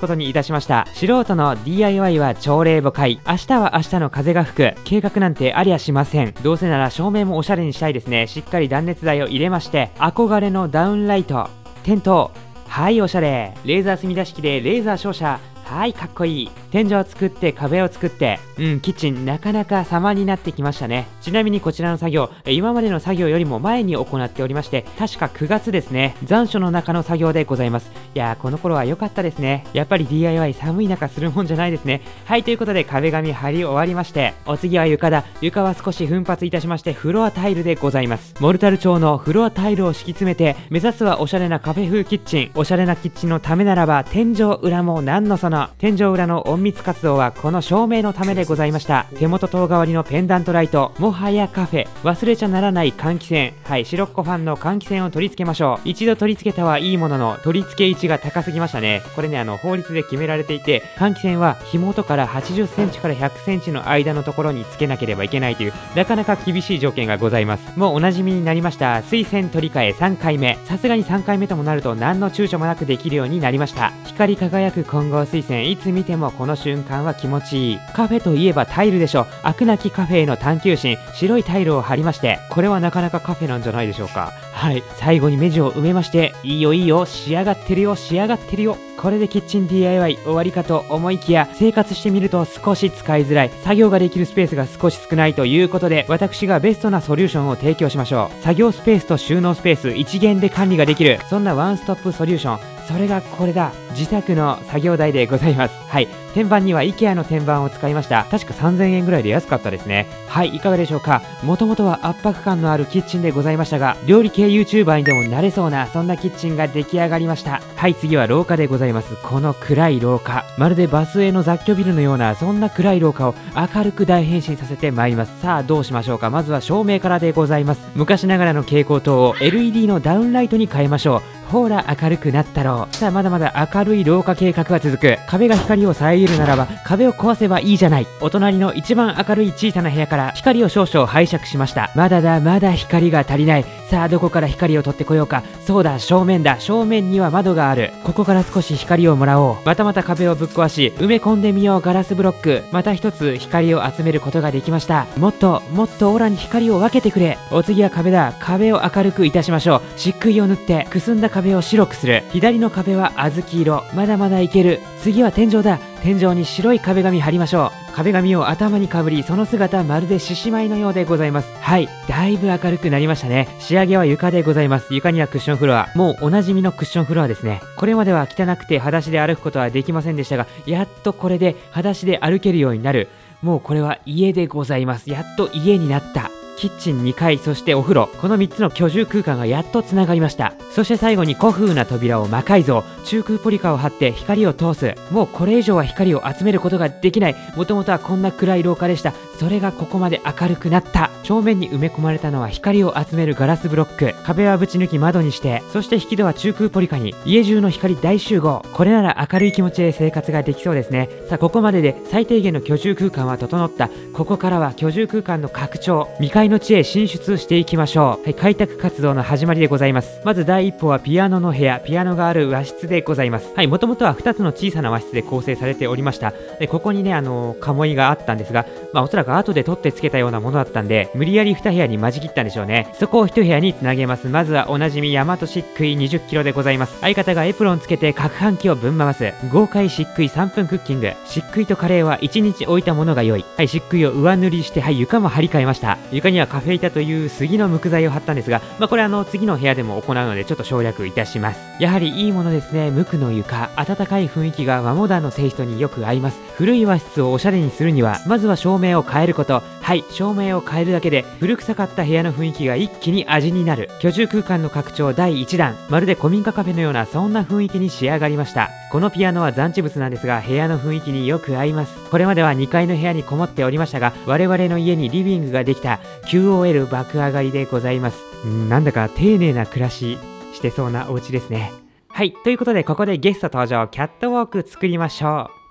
たしました。素人の ディーアイワイ は朝礼誤解。明日は明日の風が吹く。計画なんてありゃしません。どうせなら照明もおしゃれにしたいですね。しっかり断熱材を入れまして、憧れのダウンライト、点灯。はい、おしゃれ。レーザー墨出し機でレーザー照射。はい、かっこいい。天井を作って壁を作って、うん、キッチンなかなか様になってきましたね。ちなみにこちらの作業、今までの作業よりも前に行っておりまして、確かくがつですね。残暑の中の作業でございます。いやー、この頃は良かったですね。やっぱり ディーアイワイ 寒い中するもんじゃないですね。はい、ということで壁紙張り終わりまして、お次は床だ。床は少し奮発いたしまして、フロアタイルでございます。モルタル調のフロアタイルを敷き詰めて、目指すはおしゃれなカフェ風キッチン。おしゃれなキッチンのためならば、天井裏も何のその。天井裏の隠密活動はこの照明のためでございました。手元塔代わりのペンダントライト、もはやカフェ。忘れちゃならない換気扇。はい、白っ子ファンの換気扇を取り付けましょう。一度取り付けたはいいものの、取り付け位置が高すぎましたね。これね、あの、法律で決められていて、換気扇は火元からはちじゅっセンチからひゃくセンチの間のところにつけなければいけないという、なかなか厳しい条件がございます。もうおなじみになりました。水栓取り替えさんかいめ。さすがにさんかいめともなると何の躊躇もなくできるようになりました。光り輝く混合水栓、いつ見てもこの瞬間は気持ちいい。カフェといえばタイルでしょ。飽くなきカフェへの探求心、白いタイルを貼りまして、これはなかなかカフェなんじゃないでしょうか。はい、最後に目地を埋めまして、いいよいいよ、仕上がってるよ仕上がってるよ。これでキッチン ディーアイワイ 終わりかと思いきや、生活してみると少し使いづらい、作業ができるスペースが少し少ないということで、私がベストなソリューションを提供しましょう。作業スペースと収納スペース一元で管理ができる、そんなワンストップソリューション、それがこれだ。自宅の作業台でございます。はい、天板には IKEA の天板を使いました。確かさんぜんえんぐらいで安かったですね。はい、いかがでしょうか。もともとは圧迫感のあるキッチンでございましたが、料理系 YouTuber にでもなれそうな、そんなキッチンが出来上がりました。はい、次は廊下でございます。この暗い廊下、まるでバスへの雑居ビルのような、そんな暗い廊下を明るく大変身させてまいります。さあどうしましょうか。まずは照明からでございます。昔ながらの蛍光灯を エルイーディー のダウンライトに変えましょう。ほら明るくなったろう。さあまだまだ明るい廊下計画は続く。壁が光を遮るならば壁を壊せばいいじゃない。お隣の一番明るい小さな部屋から光を少々拝借しました。まだだまだ光が足りない。さあどこから光を取ってこようか。そうだ正面だ。正面には窓がある。ここから少し光をもらおう。またまた壁をぶっ壊し埋め込んでみよう。ガラスブロック。また一つ光を集めることができました。もっともっとオラに光を分けてくれ。お次は壁だ。壁を明るくいたしましょう。漆喰を塗ってくすんだ壁を白くする。左の壁は小豆色。まだまだいける。次は天井だ。天井に白い壁紙貼りましょう。壁紙を頭にかぶり、その姿まるで獅子舞のようでございます。はい、だいぶ明るくなりましたね。仕上げは床でございます。床にはクッションフロア。もうおなじみのクッションフロアですね。これまでは汚くて裸足で歩くことはできませんでしたが、やっとこれで裸足で歩けるようになる。もうこれは家でございます。やっと家になった。キッチンにかい、そしてお風呂、このみっつの居住空間がやっとつながりました。そして最後に古風な扉を魔改造、中空ポリカを貼って光を通す。もうこれ以上は光を集めることができない。もともとはこんな暗い廊下でした。それがここまで明るくなった。正面に埋め込まれたのは光を集めるガラスブロック。壁はぶち抜き窓にして、そして引き戸は中空ポリカに。家中の光大集合。これなら明るい気持ちで生活ができそうですね。さあここまでで最低限の居住空間は整った。ここからは居住空間の拡張、未開の地へ進出していきましょう。はい、開拓活動の始まりでございます。まず第一歩はピアノの部屋、ピアノがある和室でございます。はい、もともとはふたつの小さな和室で構成されておりました。でここにね、あのー、鴨居があったんですが、まあおそらく後で取ってつけたようなものだったんで、無理やりに部屋に間仕切ったんでしょうね。そこをいち部屋につなげます。まずはおなじみ大和漆喰にじゅっキロでございます。相方がエプロンつけて攪拌機をぶん回す。豪快漆喰さんぷんクッキング。漆喰とカレーはいちにち置いたものが良い。はい、漆喰を上塗りして、はい、床も張り替えました。床にはカフェ板という杉の無垢材を貼ったんですが、まあこれあの次の部屋でも行うのでちょっと省略いたします。やはりいいものですね。無垢の床、温かい雰囲気が和モダンのテイストによく合います。古い和室をおしゃれにするには、まずは照明を変えること。はい、照明を変えるだけで古臭かった部屋の雰囲気が一気に味になる。居住空間の拡張だいいちだん、まるで古民家カフェのようなそんな雰囲気に仕上がりました。このピアノは残地物なんですが、部屋の雰囲気によく合います。これまではにかいの部屋にこもっておりましたが、我々の家にリビングができた キューオーエル 爆上がりでございます。んなんだか丁寧な暮らししてそうなお家ですね。はい、ということでここでゲスト登場。キャットウォーク作りましょう。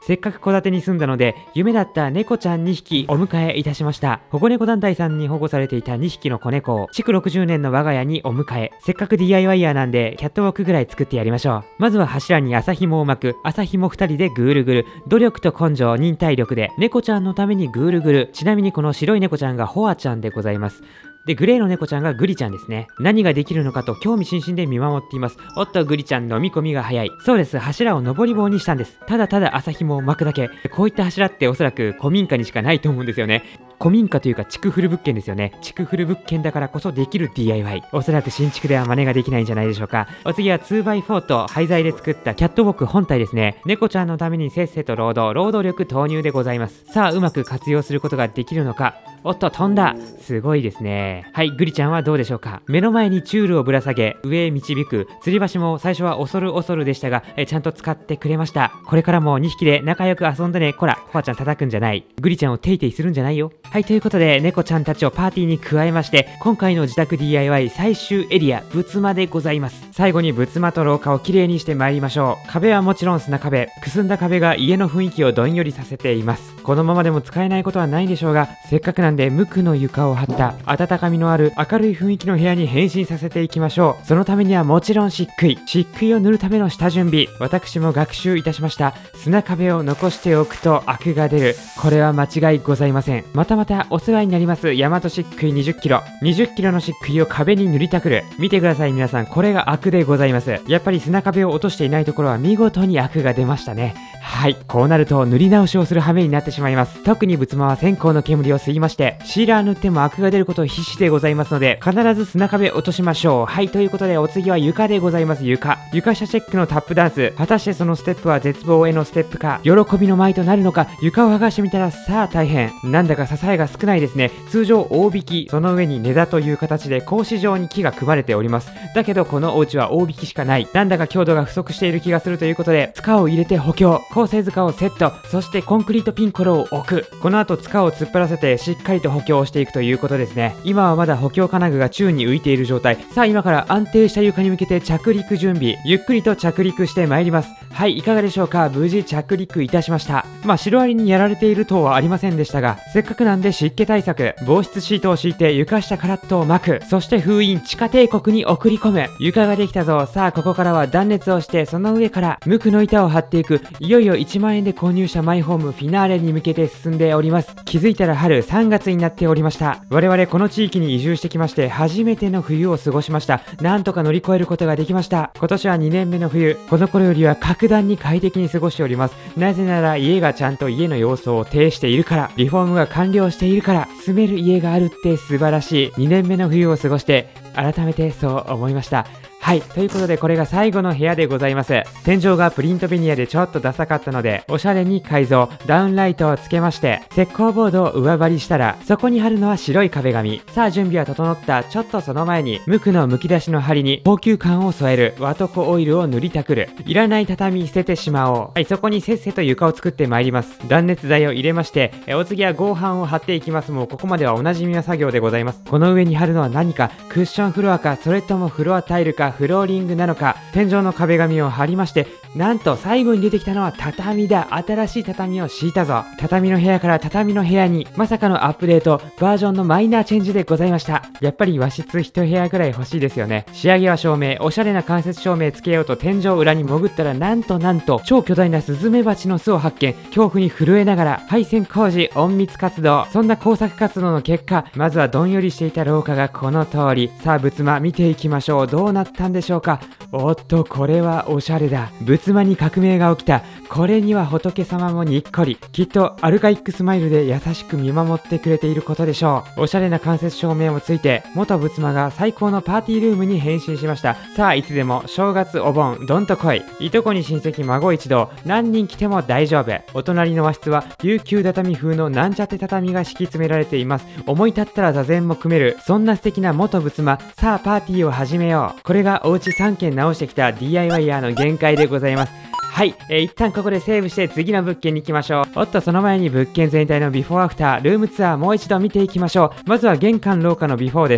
せっかく戸建てに住んだので、夢だった猫ちゃんにひきお迎えいたしました。保護猫団体さんに保護されていたにひきの子猫を、築ろくじゅうねんの我が家にお迎え。せっかく ディーアイワイ ヤーなんで、キャットウォークぐらい作ってやりましょう。まずは柱に麻紐を巻く。麻紐ふたりでぐーるぐる。努力と根性、忍耐力で、猫ちゃんのためにぐーるぐる。ちなみにこの白い猫ちゃんがホアちゃんでございます。で、グレーの猫ちゃんがグリちゃんですね。何ができるのかと興味津々で見守っています。おっと、グリちゃん飲み込みが早い。そうです、柱を登り棒にしたんです。ただただ麻紐を巻くだけ。こういった柱っておそらく古民家にしかないと思うんですよね。古民家というか築フル物件ですよね。築フル物件だからこそできる ディーアイワイ。おそらく新築では真似ができないんじゃないでしょうか。お次は ツーバイフォー と廃材で作ったキャットウォーク本体ですね。猫ちゃんのためにせっせと労働、労働力投入でございます。さあ、うまく活用することができるのか。おっと、飛んだ。すごいですね。はい、グリちゃんはどうでしょうか。目の前にチュールをぶら下げ、上へ導く。吊り橋も最初は恐る恐るでしたが、えちゃんと使ってくれました。これからもにひきで仲良く遊んでね。こら、ホアちゃん叩くんじゃない。グリちゃんをテイテイするんじゃないよ。はい、ということで、猫ちゃんたちをパーティーに加えまして、今回の自宅 ディーアイワイ 最終エリア、仏間でございます。最後に仏間と廊下をきれいにして参りましょう。壁はもちろん砂壁。くすんだ壁が家の雰囲気をどんよりさせています。このままでも使えないことはないんでしょうが、せっかくなんで無垢の床を張った温かみのある明るい雰囲気の部屋に変身させていきましょう。そのためにはもちろん漆喰。漆喰を塗るための下準備。私も学習いたしました。砂壁を残しておくとアクが出る。これは間違いございません。またまたお世話になります。大和漆喰にじゅっキロ。にじゅっキロの漆喰を壁に塗りたくる。見てください皆さん。これがアクでございます。やっぱり砂壁を落としていないところは見事にアクが出ましたね。はい。こうなると塗り直しをする羽目になってしまいます。特に仏間は線香の煙を吸いまして、シーラー塗ってもアクが出ること必至でございますので、必ず砂壁落としましょう。はい。ということで、お次は床でございます。床。床下チェックのタップダンス。果たしてそのステップは絶望へのステップか、喜びの舞となるのか、床を剥がしてみたらさあ大変。なんだか支えが少ないですね。通常大引き、その上に根座という形で格子状に木が組まれております。だけどこのお家は大引きしかない。なんだか強度が不足している気がするということで、塚を入れて補強。構成塚をセット。そしてコンクリートピンコロを置く。この後塚を突っ張らせてしっかりと補強をしていくということですね。今はまだ補強金具が宙に浮いている状態。さあ今から安定した床に向けて着陸準備。ゆっくりと着陸してまいります。はい、いかがでしょうか。無事着陸いたしました。まあシロアリにやられている等はありませんでしたが、せっかくなんで湿気対策。防湿シートを敷いて床下カラットを巻く。そして封印地下帝国に送り込む。床ができたぞ。さあここからは断熱をして、その上から無垢の板を張っていく。いよいよいちまんえんで購入したマイホームフィナーレに向けて進んでおります。気づいたら春さんがつになっておりました。我々この地域に移住してきまして初めての冬を過ごしました。なんとか乗り越えることができました。今年はにねんめの冬。この頃よりは格段に快適に過ごしております。なぜなら家がちゃんと家の様子を呈しているから、リフォームが完了しているから、住める家があるって素晴らしい。にねんめの冬を過ごして改めてそう思いました。はい。ということで、これが最後の部屋でございます。天井がプリントベニヤでちょっとダサかったので、おしゃれに改造、ダウンライトをつけまして、石膏ボードを上張りしたら、そこに貼るのは白い壁紙。さあ、準備は整った。ちょっとその前に、無垢の剥き出しの針に高級感を添える、ワトコオイルを塗りたくる。いらない畳捨ててしまおう。はい、そこにせっせと床を作ってまいります。断熱材を入れまして、えお次は合板を貼っていきます。もうここまではおなじみの作業でございます。この上に貼るのは何か、クッションフロアか、それともフロアタイルか、フローリングなのか、天井の壁紙を貼りまして、なんと最後に出てきたのは畳だ。新しい畳を敷いたぞ。畳の部屋から畳の部屋に、まさかのアップデート、バージョンのマイナーチェンジでございました。やっぱり和室一部屋ぐらい欲しいですよね。仕上げは照明、おしゃれな間接照明つけようと天井裏に潜ったら、なんとなんと、超巨大なスズメバチの巣を発見。恐怖に震えながら、配線工事、隠密活動。そんな工作活動の結果、まずはどんよりしていた廊下がこの通り。さあ、仏間見ていきましょう。どうなったんでしょうか。おっと、これはおしゃれだ。仏間に革命が起きた。これには仏様もにっこり。きっとアルカイックスマイルで優しく見守ってくれていることでしょう。おしゃれな間接照明もついて、元仏間が最高のパーティールームに変身しました。さあ、いつでも正月お盆、どんと来い。いとこに親戚孫一同、何人来ても大丈夫。お隣の和室は琉球畳風のなんちゃって畳が敷き詰められています。思い立ったら座禅も組める。そんな素敵な元仏間。さあ、パーティーを始めよう。これがお家さんけん直してきた ディーアイワイ ヤーの限界でございます。はい、えー、一旦ここでセーブして次の物件に行きましょう。おっと、その前に物件全体のビフォーアフター、ルームツアーもう一度見ていきましょう。まずは玄関廊下のビフォーです。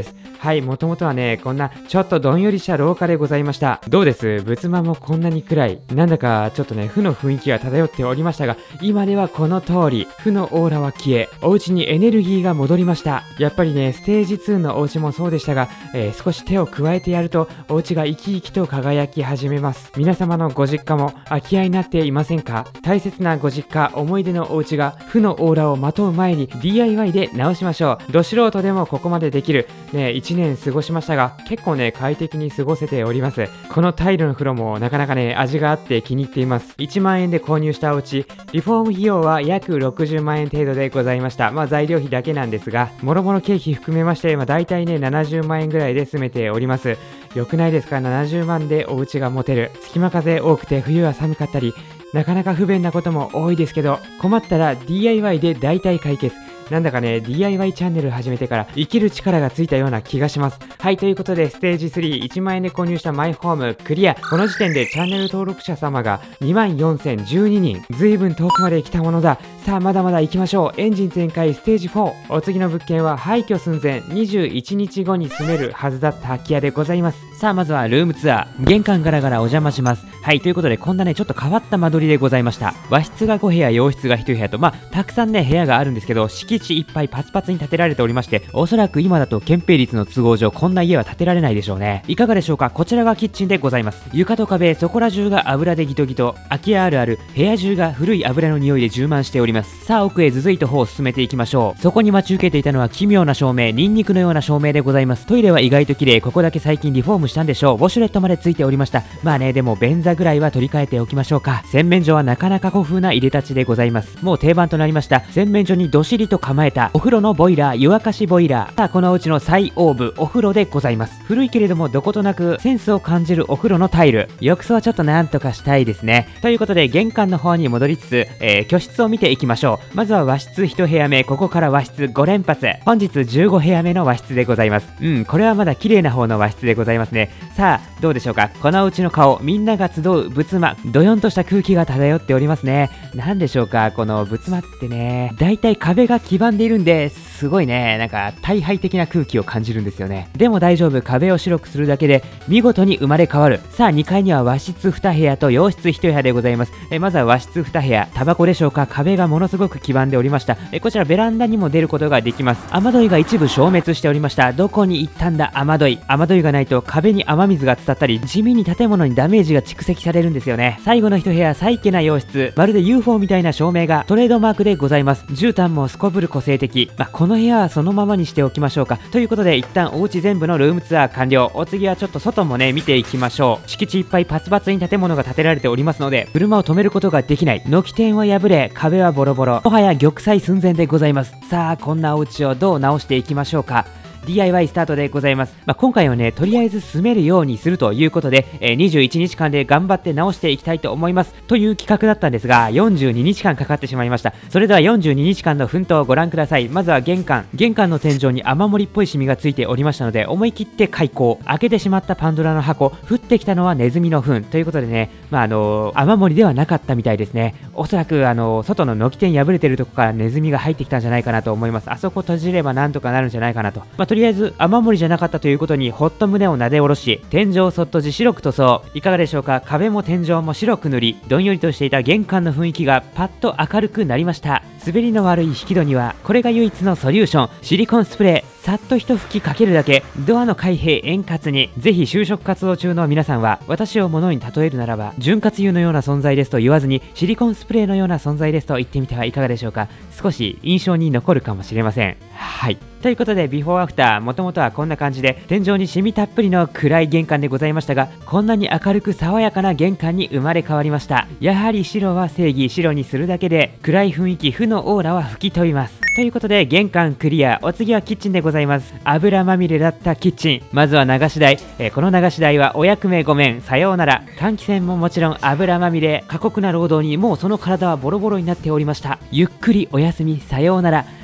はい、もともとはね、こんなちょっとどんよりした廊下でございました。どうです？仏間もこんなに暗い。なんだかちょっとね、負の雰囲気が漂っておりましたが、今ではこの通り、負のオーラは消え、お家にエネルギーが戻りました。やっぱりね、ステージツーのお家もそうでしたが、えー、少し手を加えてやると、お家が生き生きと輝き始めます。皆様のご実家も空き家になっていませんか？大切なご実家、思い出のお家が負のオーラをまとう前に ディーアイワイ で直しましょう。ど素人でもここまでできる。ね、いちねん過ごしましたが、結構ね、快適に過ごせております。このタイルの風呂もなかなかね、味があって気に入っています。いちまんえんで購入したお家、リフォーム費用は約ろくじゅうまんえん程度でございました。まあ材料費だけなんですが、もろもろ経費含めまして、まあ大体ね、ななじゅうまんえんぐらいで済めております。良くないですか？ ななじゅうまんでお家が持てる。隙間風多くて冬は寒かったり、なかなか不便なことも多いですけど、困ったら ディーアイワイ で大体解決。なんだかね、ディーアイワイ チャンネル始めてから生きる力がついたような気がします。はい、ということでステージスリー、いちまんえんで購入したマイホームクリア。この時点でチャンネル登録者様がにまんよんせんじゅうににん。ずいぶん遠くまで来たものだ。さあ、まだまだ行きましょう。エンジン全開ステージフォー。お次の物件は廃墟寸前、にじゅういちにちごに住めるはずだった空き家でございます。さあ、まずはルームツアー。玄関ガラガラお邪魔します。はい、ということでこんなね、ちょっと変わった間取りでございました。和室がごへや、洋室がいち部屋と、まあ、たくさんね、部屋があるんですけど、敷地いっぱいパツパツに建てられておりまして、おそらく今だと建蔽率の都合上、こんな家は建てられないでしょうね。いかがでしょうか？こちらがキッチンでございます。床と壁、そこら中が油でギトギト。空き家あるある、部屋中が古い油の匂いで充満しております。さあ、奥へずずいと歩を進めていきましょう。そこに待ち受けていたのは奇妙な照明、ニンニクのような照明でございます。トイレは意外と綺麗。ここだけ最近リフォームしたんでしょう。ウォシュレットまでついておりました。まあね、でも便座ぐらいは取り替えておきましょうか。洗面所はなかなか古風な入れ立ちでございます。もう定番となりました。洗面所にどしりと構えたお風呂のボイラー、湯沸かしボイラー。さあ、このうちの最大部、お風呂でございます。古いけれどもどことなくセンスを感じるお風呂のタイル。浴槽はちょっとなんとかしたいですね。ということで玄関の方に戻りつつ、えー、居室を見ていきましょう。まずは和室いち部屋目、ここから和室ご連発。本日じゅうご部屋目の和室でございます。うん、これはまだ綺麗な方の和室でございますね。さあ、どうでしょうか？このうちの顔、みんなが集う仏間、どよんとした空気が漂っておりますね。なんでしょうか？この仏間ってね、だいたい壁が黄ばんでいるんで、すごいね、なんか大敗的な空気を感じるんですよね。でも大丈夫、壁を白くするだけで見事に生まれ変わる。さあ、にかいには和室に部屋と洋室いち部屋でございます。えまずは和室に部屋。タバコでしょうか？壁がものすごく黄ばんでおりました。えこちらベランダにも出ることができます。雨どいが一部消滅しておりました。どこに行ったんだ雨どい。雨どいがないと壁に雨水が伝ったり、地味に建物にダメージが蓄積されるんですよね。最後の一部屋、サイケな洋室。まるで ユーフォー みたいな照明がトレードマークでございます。絨毯もすこぶる個性的。まあ、この部屋はそのままにしておきましょうか。ということで一旦お家全部のルームツアー完了。お次はちょっと外もね見ていきましょう。敷地いっぱいパツパツに建物が建てられておりますので、車を止めることができない。軒天は破れ、壁はボロボロ。もはや玉砕寸前でございます。さあ、こんなお家をどう直していきましょうか。ディーアイワイ スタートでございます。まあ、今回はね、とりあえず住めるようにするということで、えー、にじゅういちにちかんで頑張って直していきたいと思いますという企画だったんですが、よんじゅうににちかんかかってしまいました。それではよんじゅうににちかんの奮闘をご覧ください。まずは玄関。玄関の天井に雨漏りっぽいシミがついておりましたので、思い切って開口。開けてしまったパンドラの箱。降ってきたのはネズミの糞ということでね、まああのー、雨漏りではなかったみたいですね。おそらくあのー、外の軒天破れてるとこからネズミが入ってきたんじゃないかなと思います。あそこ閉じればなんとかなるんじゃないかなと。まあ、とりあえず雨漏りじゃなかったということにほっと胸をなで下ろし、天井そっとじ白く塗装。いかがでしょうか？壁も天井も白く塗り、どんよりとしていた玄関の雰囲気がパッと明るくなりました。滑りの悪い引き戸にはこれが唯一のソリューション、シリコンスプレー。さっと一吹きかけるだけ、ドアの開閉円滑に。ぜひ就職活動中の皆さんは、私を物に例えるならば潤滑油のような存在ですと言わずに、シリコンスプレーのような存在ですと言ってみてはいかがでしょうか？少し印象に残るかもしれません。はい、ということでビフォーアフター、もともとはこんな感じで天井にシミたっぷりの暗い玄関でございましたが、こんなに明るく爽やかな玄関に生まれ変わりました。やはり白は正義、白にするだけで暗い雰囲気、負のオーラは吹き飛びます。ということで玄関クリア。お次はキッチンでございます。油まみれだったキッチン。まずは流し台。えー、この流し台はお役目ごめんさようなら。換気扇ももちろん油まみれ。過酷な労働にもうその体はボロボロになっておりました。ゆっくりお休みさようなら。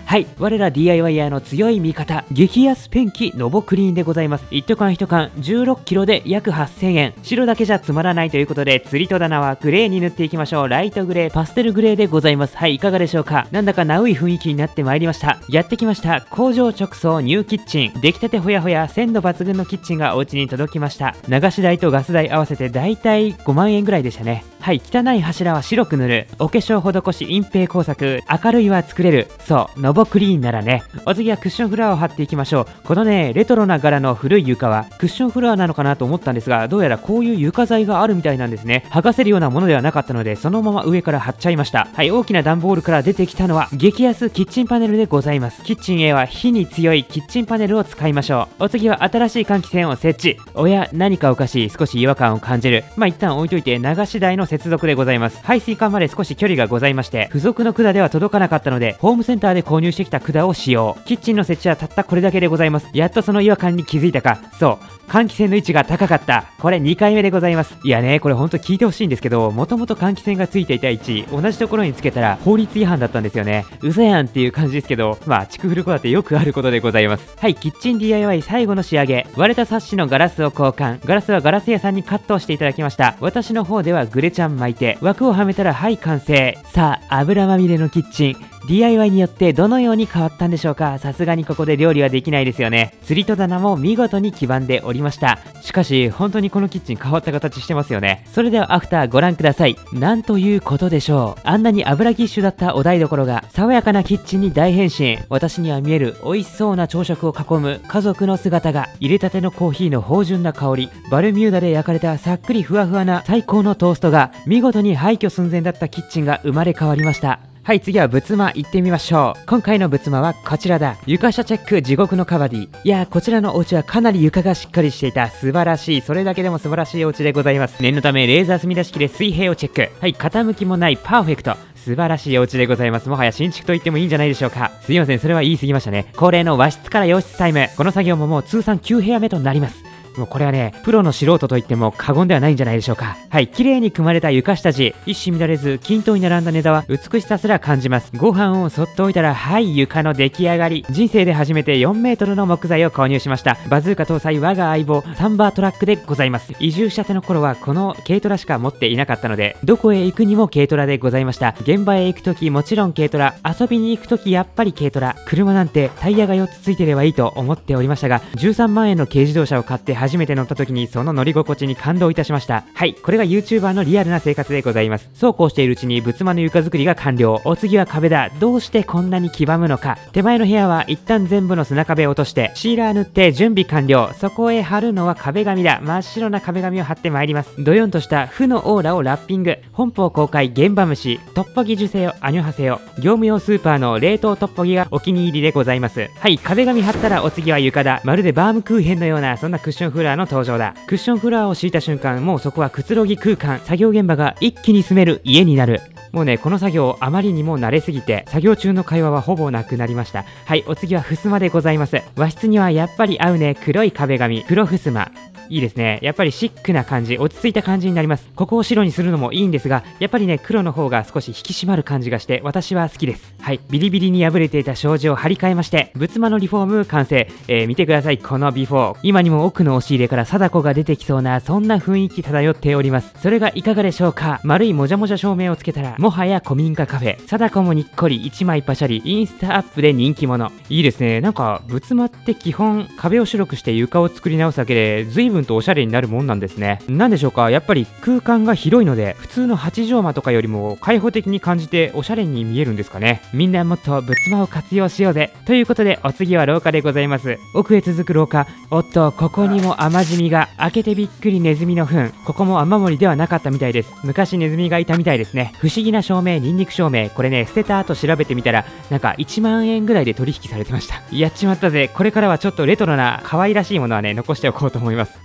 はい、我ら ディーアイワイヤーの強い味方、激安ペンキノボクリーンでございます。いっ缶いち缶じゅうろっキロで約はっせんえん。白だけじゃつまらないということで、釣り戸棚はグレーに塗っていきましょう。ライトグレー、パステルグレーでございます。はい、いかがでしょうか。なんだかナウい雰囲気になってまいりました。やってきました。工場直送ニューキッチン。出来たてほやほや、鮮度抜群のキッチンがお家に届きました。流し台とガス代合わせてだいたいごまんえんぐらいでしたね。はい、汚い柱は白く塗る。お化粧施し隠蔽工作。明るいは作れる。そう、ノボクリーンならね。お次はクッションフロアを貼っていきましょう。このね、レトロな柄の古い床はクッションフロアなのかなと思ったんですが、どうやらこういう床材があるみたいなんですね。剥がせるようなものではなかったので、そのまま上から貼っちゃいました。はい、大きな段ボールから出てきたのは激安キッチンパネルでございます。キッチン A は火に強いキッチンパネルを使いましょう。お次は新しい換気扇を設置。おや、何かおかしい。少し違和感を感じる。まあ一旦置いといて、流し台の接続でございます。排水管まで少し距離がございまして、付属の管では届かなかったので、ホームセンターで購入してきた管を使用。キッチンの設置はたったこれだけでございます。やっとその違和感に気づいたか。そう、換気扇の位置が高かった。これにかいめでございます。いやね、これほんと聞いてほしいんですけど、もともと換気扇がついていた位置、同じところにつけたら法律違反だったんですよね。嘘やんっていう感じですけど、まあ築古戸建てよくあることでございます。はい、キッチン ディーアイワイ 最後の仕上げ。割れたサッシのガラスを交換。ガラスはガラス屋さんにカットをしていただきました。私の方ではグレちゃん巻いて枠をはめたら、はい、完成。さあ、油まみれのキッチン、ディーアイワイ によってどのように変わったんでしょうか。さすがにここで料理はできないですよね。釣り戸棚も見事に黄ばんでおりました。しかし本当にこのキッチン変わった形してますよね。それではアフターご覧ください。なんということでしょう。あんなに油ぎっしゅだったお台所が爽やかなキッチンに大変身。私には見える美味しそうな朝食を囲む家族の姿が。入れたてのコーヒーの芳醇な香り、バルミューダで焼かれたさっくりふわふわな最高のトーストが、見事に廃墟寸前だったキッチンが生まれ変わりました。はい、次は仏間行ってみましょう。今回の仏間はこちらだ。床下チェック地獄のカバディ。いやー、こちらのお家はかなり床がしっかりしていた。素晴らしい。それだけでも素晴らしいお家でございます。念のためレーザー墨出し機で水平をチェック。はい、傾きもないパーフェクト。素晴らしいお家でございます。もはや新築と言ってもいいんじゃないでしょうか。すいません、それは言い過ぎましたね。恒例の和室から洋室タイム。この作業ももう通算きゅう部屋目となります。もうこれはね、プロの素人と言っても過言ではないんじゃないでしょうか。はい、綺麗に組まれた床下地、一糸乱れず均等に並んだネタは美しさすら感じます。ご飯をそっと置いたら、はい、床の出来上がり。人生で初めてよんメートルの木材を購入しました。バズーカ搭載我が相棒サンバートラックでございます。移住したての頃はこの軽トラしか持っていなかったので、どこへ行くにも軽トラでございました。現場へ行くときもちろん軽トラ、遊びに行くときやっぱり軽トラ。車なんてタイヤがよっつついてればいいと思っておりましたが、じゅうさんまんえんの軽自動車を買って初めて乗った時にその乗り心地に感動いたしました。はい、これが YouTuber のリアルな生活でございます。そうこうしているうちに仏間の床作りが完了。お次は壁だ。どうしてこんなに黄ばむのか。手前の部屋は一旦全部の砂壁を落としてシーラー塗って準備完了。そこへ貼るのは壁紙だ。真っ白な壁紙を貼ってまいります。ドヨンとした負のオーラをラッピング。本邦公開現場蒸し、トッポギ受精をアニョハセヨ。業務用スーパーの冷凍トッポギがお気に入りでございます。はい、壁紙貼ったらお次は床だ。まるでバームクーヘンのようなそんなクッションフロアの登場だ。クッションフロアを敷いた瞬間、もうそこはくつろぎ空間。作業現場が一気に住める家になる。もうね、この作業あまりにも慣れすぎて、作業中の会話はほぼなくなりました。はい、お次は襖でございます。和室にはやっぱり合うね、黒い壁紙、黒襖。いいですね。やっぱりシックな感じ、落ち着いた感じになります。ここを白にするのもいいんですが、やっぱりね、黒の方が少し引き締まる感じがして、私は好きです。はい、ビリビリに破れていた障子を張り替えまして、仏間のリフォーム完成。えー、見てください、このビフォー。今にも奥の押し入れから貞子が出てきそうな、そんな雰囲気漂っております。それがいかがでしょうか。丸いもじゃもじゃ照明をつけたら、もはや古民家カフェ。貞子もにっこり一枚パシャリ、インスタアップで人気者。いいですね。なんか、仏間って基本、壁を白くして床を作り直すだけで、随分とおしゃれになるもんなんですね。なんでしょうか。やっぱり空間が広いので、普通の八畳間とかよりも開放的に感じておしゃれに見えるんですかね。みんなもっと仏間を活用しようぜ。ということで、お次は廊下でございます。奥へ続く廊下。おっと、ここにも雨染みが。開けてびっくりネズミの糞。ここも雨漏りではなかったみたいです。昔ネズミがいたみたいですね。不思議な照明、ニンニク照明。これね、捨てた後調べてみたら、なんかいちまんえんぐらいで取引されてました。やっちまったぜ。これからはちょっとレトロな可愛らしいものはね、残しておこうと思います。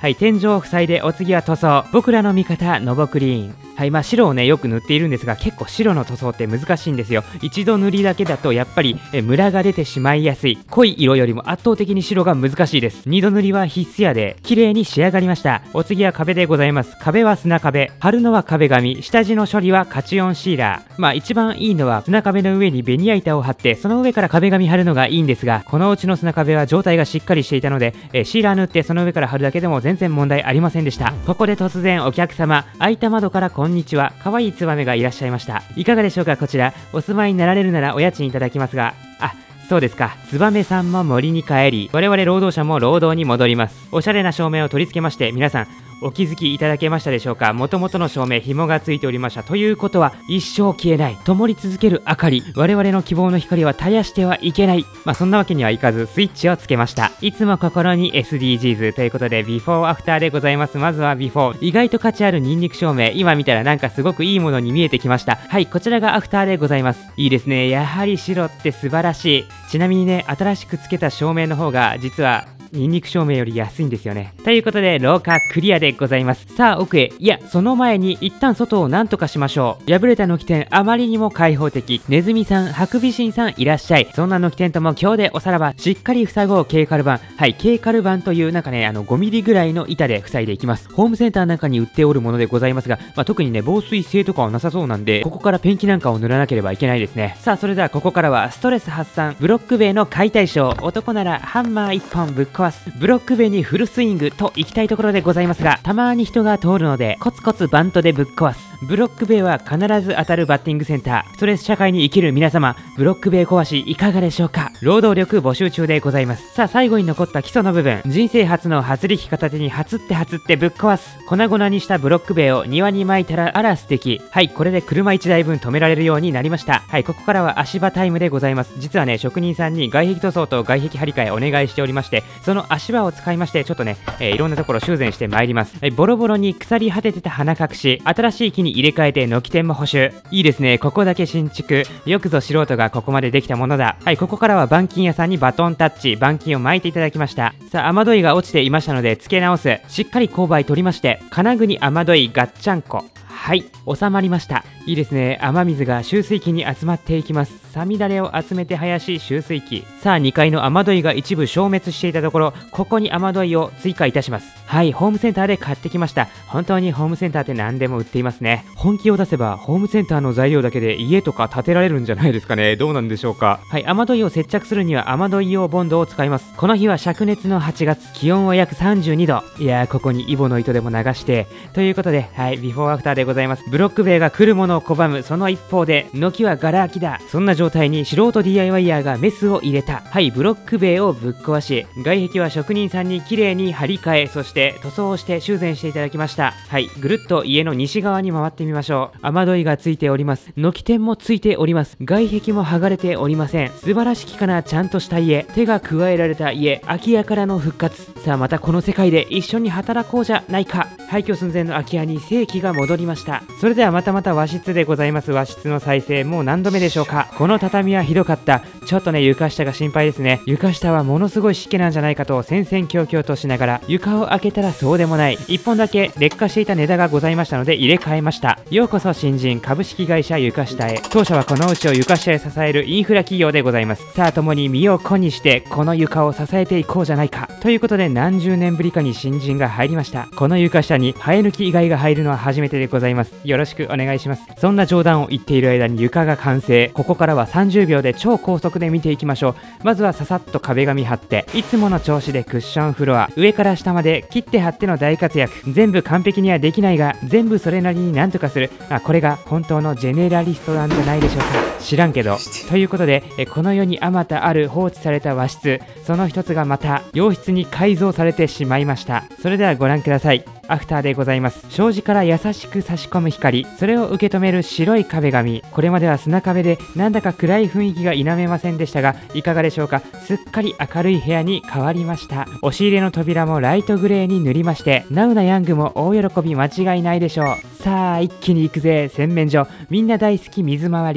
はい、天井を塞いでお次は塗装。僕らの味方ノボクリーン。はい、まあ白をねよく塗っているんですが、結構白の塗装って難しいんですよ。一度塗りだけだとやっぱりえムラが出てしまいやすい。濃い色よりも圧倒的に白が難しいです。二度塗りは必須やで綺麗に仕上がりました。お次は壁でございます。壁は砂壁、貼るのは壁紙、下地の処理はカチオンシーラー。まあ一番いいのは砂壁の上にベニヤ板を貼ってその上から壁紙貼るのがいいんですが、このうちの砂壁は状態がしっかりしていたのでえシーラー塗ってその上から貼るだけでも全然問題ありませんでした。ここで突然お客様、開いた窓からこんにちは、可愛いツバメがいらっしゃいました。いかがでしょうか。こちらお住まいになられるならお家賃いただきますが、あ、そうですか。ツバメさんも森に帰り、我々労働者も労働に戻ります。おしゃれな照明を取り付けまして、皆さんお気づきいただけましたでしょうか。元々の照明紐がついておりました。ということは一生消えない、灯り続ける明かり、我々の希望の光は絶やしてはいけない。まあそんなわけにはいかずスイッチをつけました。いつも心に エスディージーズ ということでビフォーアフターでございます。まずはビフォー、意外と価値あるニンニク照明、今見たらなんかすごくいいものに見えてきました。はい、こちらがアフターでございます。いいですね。やはり白って素晴らしい。ちなみにね、新しくつけた照明の方が実はニンニク照明より安いんですよね。ということで廊下クリアでございます。さあ奥へ。いやその前に一旦外を何とかしましょう。破れた軒天あまりにも開放的。ネズミさん、ハクビシンさんいらっしゃい。そんな軒天とも今日でおさらば。しっかり塞ごう軽カルバン。はい、軽カルバンというなんかね、あのごミリぐらいの板で塞いでいきます。ホームセンターなんかに売っておるものでございますが、まあ、特にね防水性とかはなさそうなんで、ここからペンキなんかを塗らなければいけないですね。さあそれではここからはストレス発散ブロック塀の解体ショー。男ならハンマーいっぽんぶっ壊す。ブロック塀にフルスイングと行きたいところでございますが、たまに人が通るのでコツコツバントでぶっ壊す。ブロック塀は必ず当たるバッティングセンター。ストレス社会に生きる皆様、ブロック塀壊しいかがでしょうか。労働力募集中でございます。さあ最後に残った基礎の部分、人生初の発力片手に初って初ってぶっ壊す。粉々にしたブロック塀を庭に巻いたらあら素敵。はい、これで車いちだいぶん止められるようになりました。はい、ここからは足場タイムでございます。実はね、職人さんに外壁塗装と外壁張り替えお願いしておりまして、その足場を使いましてちょっとね、えー、いろんなところ修繕してまいります。はい、ボロボロに腐り果ててた花隠し、新しい木に入れ替えて軒天も補修。いいですね。ここだけ新築。よくぞ素人がここまでできたものだ。はい、ここからは板金屋さんにバトンタッチ、板金を巻いていただきました。さあ雨どいが落ちていましたので付け直す。しっかり勾配取りまして、金具に雨どいガッチャンコ。はい、収まりました。いいですね。雨水が集水機に集まっていきます。さみだれを集めて生やし集水機。さあにかいの雨どいが一部消滅していたところ、ここに雨どいを追加いたします。はい、ホームセンターで買ってきました。本当にホームセンターって何でも売っていますね。本気を出せばホームセンターの材料だけで家とか建てられるんじゃないですかね。どうなんでしょうか。はい、雨どいを接着するには雨どい用ボンドを使います。この日は灼熱のはちがつ、気温は約さんじゅうにど。いやー、ここにイボの糸でも流してということで、はい、ビフォーアフターでございます。ブロック塀が来るものを拒む、その一方で軒はガラ空きだ。そんな状態に素人 ディーアイワイヤーがメスを入れた。はい、ブロック塀をぶっ壊し、外壁は職人さんに綺麗に張り替え、そして塗装をして修繕していただきました。はい、ぐるっと家の西側に回ってみましょう。雨どいがついております。軒天もついております。外壁も剥がれておりません。素晴らしきかな、ちゃんとした家。手が加えられた家、空き家からの復活。さあまたこの世界で一緒に働こうじゃないか。廃墟寸前の空き家に世紀が戻りました。それではまたまた和室でございます。和室の再生もう何度目でしょうか。この畳はひどかった。ちょっとね床下が心配ですね。床下はものすごい湿気なんじゃないかと戦々恐々としながら、床を開けたらそうでもない。いっぽんだけ劣化していたネタがございましたので入れ替えました。ようこそ新人株式会社床下へ。当社はこのうちを床下へ支えるインフラ企業でございます。さあ共に身を粉にしてこの床を支えていこうじゃないかということで、何十年ぶりかに新人が入りました。この床下に生え抜き以外が入るのは初めてでございます。よろしくお願いします。そんな冗談を言っている間に床が完成。ここからはさんじゅうびょうで超高速で見ていきましょう。まずはささっと壁紙貼って、いつもの調子でクッションフロア、上から下まで切って貼っての大活躍。全部完璧にはできないが全部それなりになんとかする。あ、これが本当のジェネラリストなんじゃないでしょうか。知らんけど。ということでえこの世にあまたある放置された和室、その一つがまた洋室に改造されてしまいました。それではご覧ください。アフターでございます。障子から優しく差し込む光、それを受け止める白い壁紙。これまでは砂壁でなんだか暗い雰囲気が否めませんでしたが、いかがでしょうか。すっかり明るい部屋に変わりました。押し入れの扉もライトグレーに塗りまして、ナウなヤングも大喜び間違いないでしょう。さあ一気に行くぜ洗面所。みんな大好き水回り。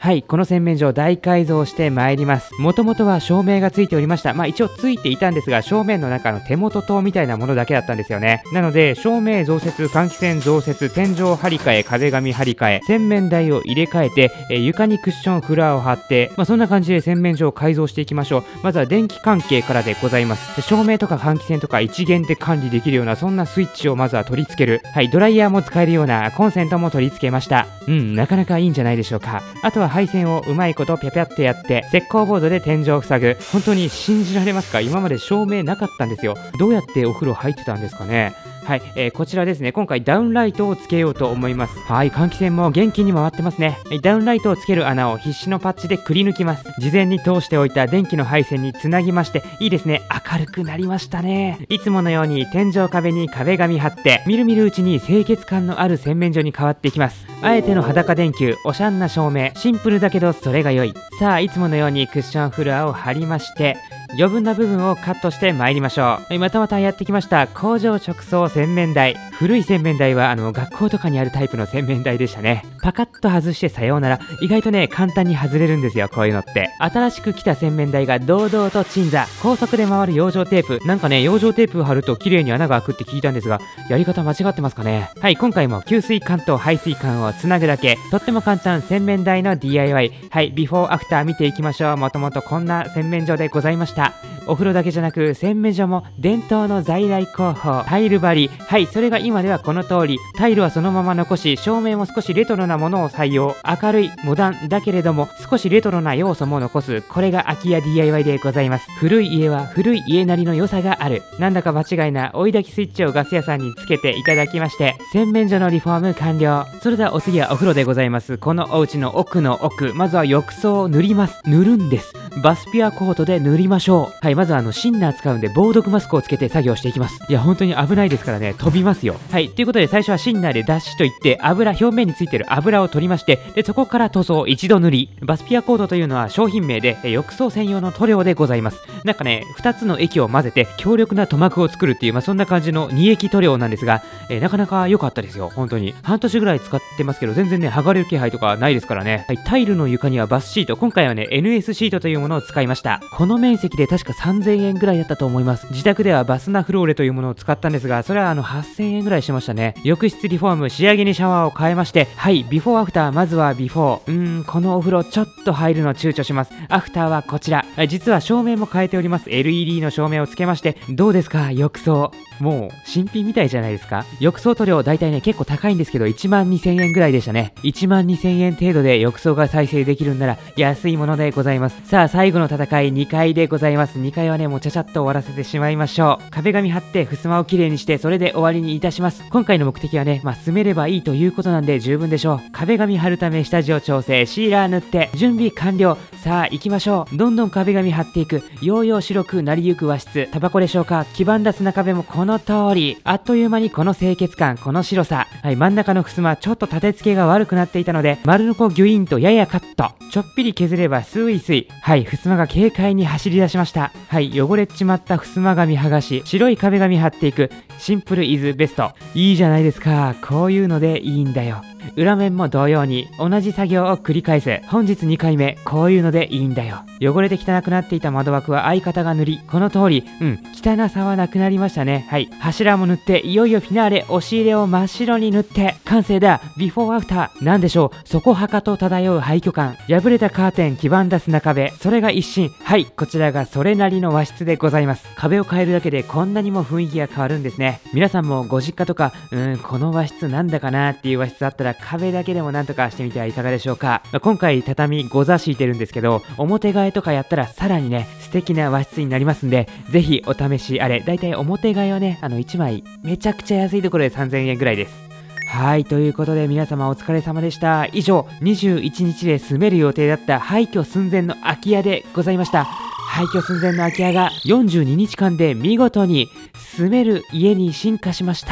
はい、この洗面所を大改造してまいります。もともとは照明がついておりました。まあ一応ついていたんですが、正面の中の手元灯みたいなものだけだったんですよね。なので、照明増設、換気扇増設、天井張り替え、壁紙張り替え、洗面台を入れ替えて、えー、床にクッションフラーを貼って、まあそんな感じで洗面所を改造していきましょう。まずは電気関係からでございます。照明とか換気扇とか一元で管理できるような、そんなスイッチをまずは取り付ける。はい、ドライヤーも使えるようなコンセントも取り付けました。うん、なかなかいいんじゃないでしょうか。あとは配線をうまいことピャピャってやって、石膏ボードで天井を塞ぐ。本当に信じられますか？今まで照明なかったんですよ。どうやってお風呂入ってたんですかね。はい、えー、こちらですね、今回ダウンライトをつけようと思います。はい、換気扇も元気に回ってますね。ダウンライトをつける穴を必死のパッチでくり抜きます。事前に通しておいた電気の配線につなぎまして、いいですね、明るくなりましたね。いつものように天井壁に壁紙貼って、みるみるうちに清潔感のある洗面所に変わっていきます。あえての裸電球、おしゃんな照明、シンプルだけどそれが良い。さあ、いつものようにクッションフラーを貼りまして、余分な部分をカットして参りましょう。またまたやってきました工場直送洗面台。古い洗面台はあの学校とかにあるタイプの洗面台でしたね。パカッと外してさようなら。意外とね、簡単に外れるんですよ、こういうのって。新しく来た洗面台が堂々と鎮座。高速で回る養生テープ。なんかね、養生テープを貼ると綺麗に穴が開くって聞いたんですが、やり方間違ってますかね。はい、今回も給水管と排水管をつなぐだけ。とっても簡単、洗面台の ディーアイワイ。はい、ビフォーアフター見ていきましょう。もともとこんな洗面所でございました。お風呂だけじゃなく洗面所も伝統の在来工法、タイル張り。はい、それが今ではこの通り。タイルはそのまま残し、照明も少しレトロなものを採用。明るい、モダンだけれども少しレトロな要素も残す。これが空き家 ディーアイワイ でございます。古い家は古い家なりの良さがある。なんだか場違いな追い焚きスイッチをガス屋さんにつけていただきまして、洗面所のリフォーム完了。それではお次はお風呂でございます。このお家の奥の奥、まずは浴槽を塗ります。塗るんです。バスピアコートで塗りましょう。はい、まずはあのシンナー使うんで防毒マスクをつけて作業していきます。いや本当に危ないですからね、飛びますよ。はい、ということで最初はシンナーで脱脂といって油、表面についてる油を取りまして、でそこから塗装を一度塗り。バスピアコートというのは商品名で浴槽専用の塗料でございます。なんかね、ふたつの液を混ぜて強力な塗膜を作るっていう、まあそんな感じのに液塗料なんですが、えー、なかなか良かったですよ。本当に半年ぐらい使ってますけど全然ね、剥がれる気配とかないですからね。はい、タイルの床にはバスシート、今回はね エヌエス シートというものを使いました。この面積で確かさんぜんえんぐらいだったと思います。自宅ではバスナフローレというものを使ったんですが、それはあのはっせんえんぐらいしましたね。浴室リフォーム、仕上げにシャワーを変えまして、はい、ビフォーアフター。まずはビフォー。うーん、このお風呂ちょっと入るの躊躇します。アフターはこちら。実は照明も変えております。 エルイーディー の照明をつけまして、どうですか浴槽。もう新品みたいじゃないですか。浴槽塗料大体ね、結構高いんですけどいちまんにせんえんぐらいでしたね。いちまんにせんえん程度で浴槽が再生できるんなら安いものでございます。さあ最後の戦いにかいでございます。にかいはね、もうちゃちゃっと終わらせてしまいましょう。壁紙貼って襖をきれいにして、それで終わりにいたします。今回の目的はね、まあ住めればいいということなんで十分でしょう。壁紙貼るため下地を調整、シーラー塗って準備完了。さあ行きましょう。どんどん壁紙貼っていく。ようよう白くなりゆく和室。タバコでしょうか。黄ばんだ砂壁もこの通り。あっという間にこの清潔感、この白さ。はい、真ん中の襖ちょっと立て付けが悪くなっていたので、丸のこギュイーンとややカット。ちょっぴり削ればスイスイ。はい、襖が軽快に走り出しました。はい、汚れちまった襖紙剥がし、白い壁紙貼っていく。シンプルイズベスト。いいじゃないですか。こういうのでいいんだよ。裏面も同様に同じ作業を繰り返す。本日にかいめ、こういうのでいいんだよ。汚れて汚くなっていた窓枠は相方が塗り、この通り、うん、汚さはなくなりましたね。はい、柱も塗って、いよいよフィナーレ、押し入れを真っ白に塗って完成だ。ビフォーアフター。なんでしょう、そこはかと漂う廃墟感。破れたカーテン、黄ばんだ砂壁、それが一新。はい、こちらがそれなりの和室でございます。壁を変えるだけでこんなにも雰囲気が変わるんですね。皆さんもご実家とか、うーん、この和室なんだかなっていう和室あったら、壁だけでもなんとかしてみてはいかがでしょうか。まあ、今回畳ご座敷いてるんですけど、表替えとかやったらさらにね、素敵な和室になりますんで、ぜひお試しあれ。だいたい表替えはね、あのいちまいめちゃくちゃ安いところでさんぜんえんぐらいです。はい、ということで皆様お疲れ様でした。以上、にじゅういちにちで住める予定だった廃墟寸前の空き家でございました。廃墟寸前の空き家がよんじゅうににちかんで見事に住める家に進化しました。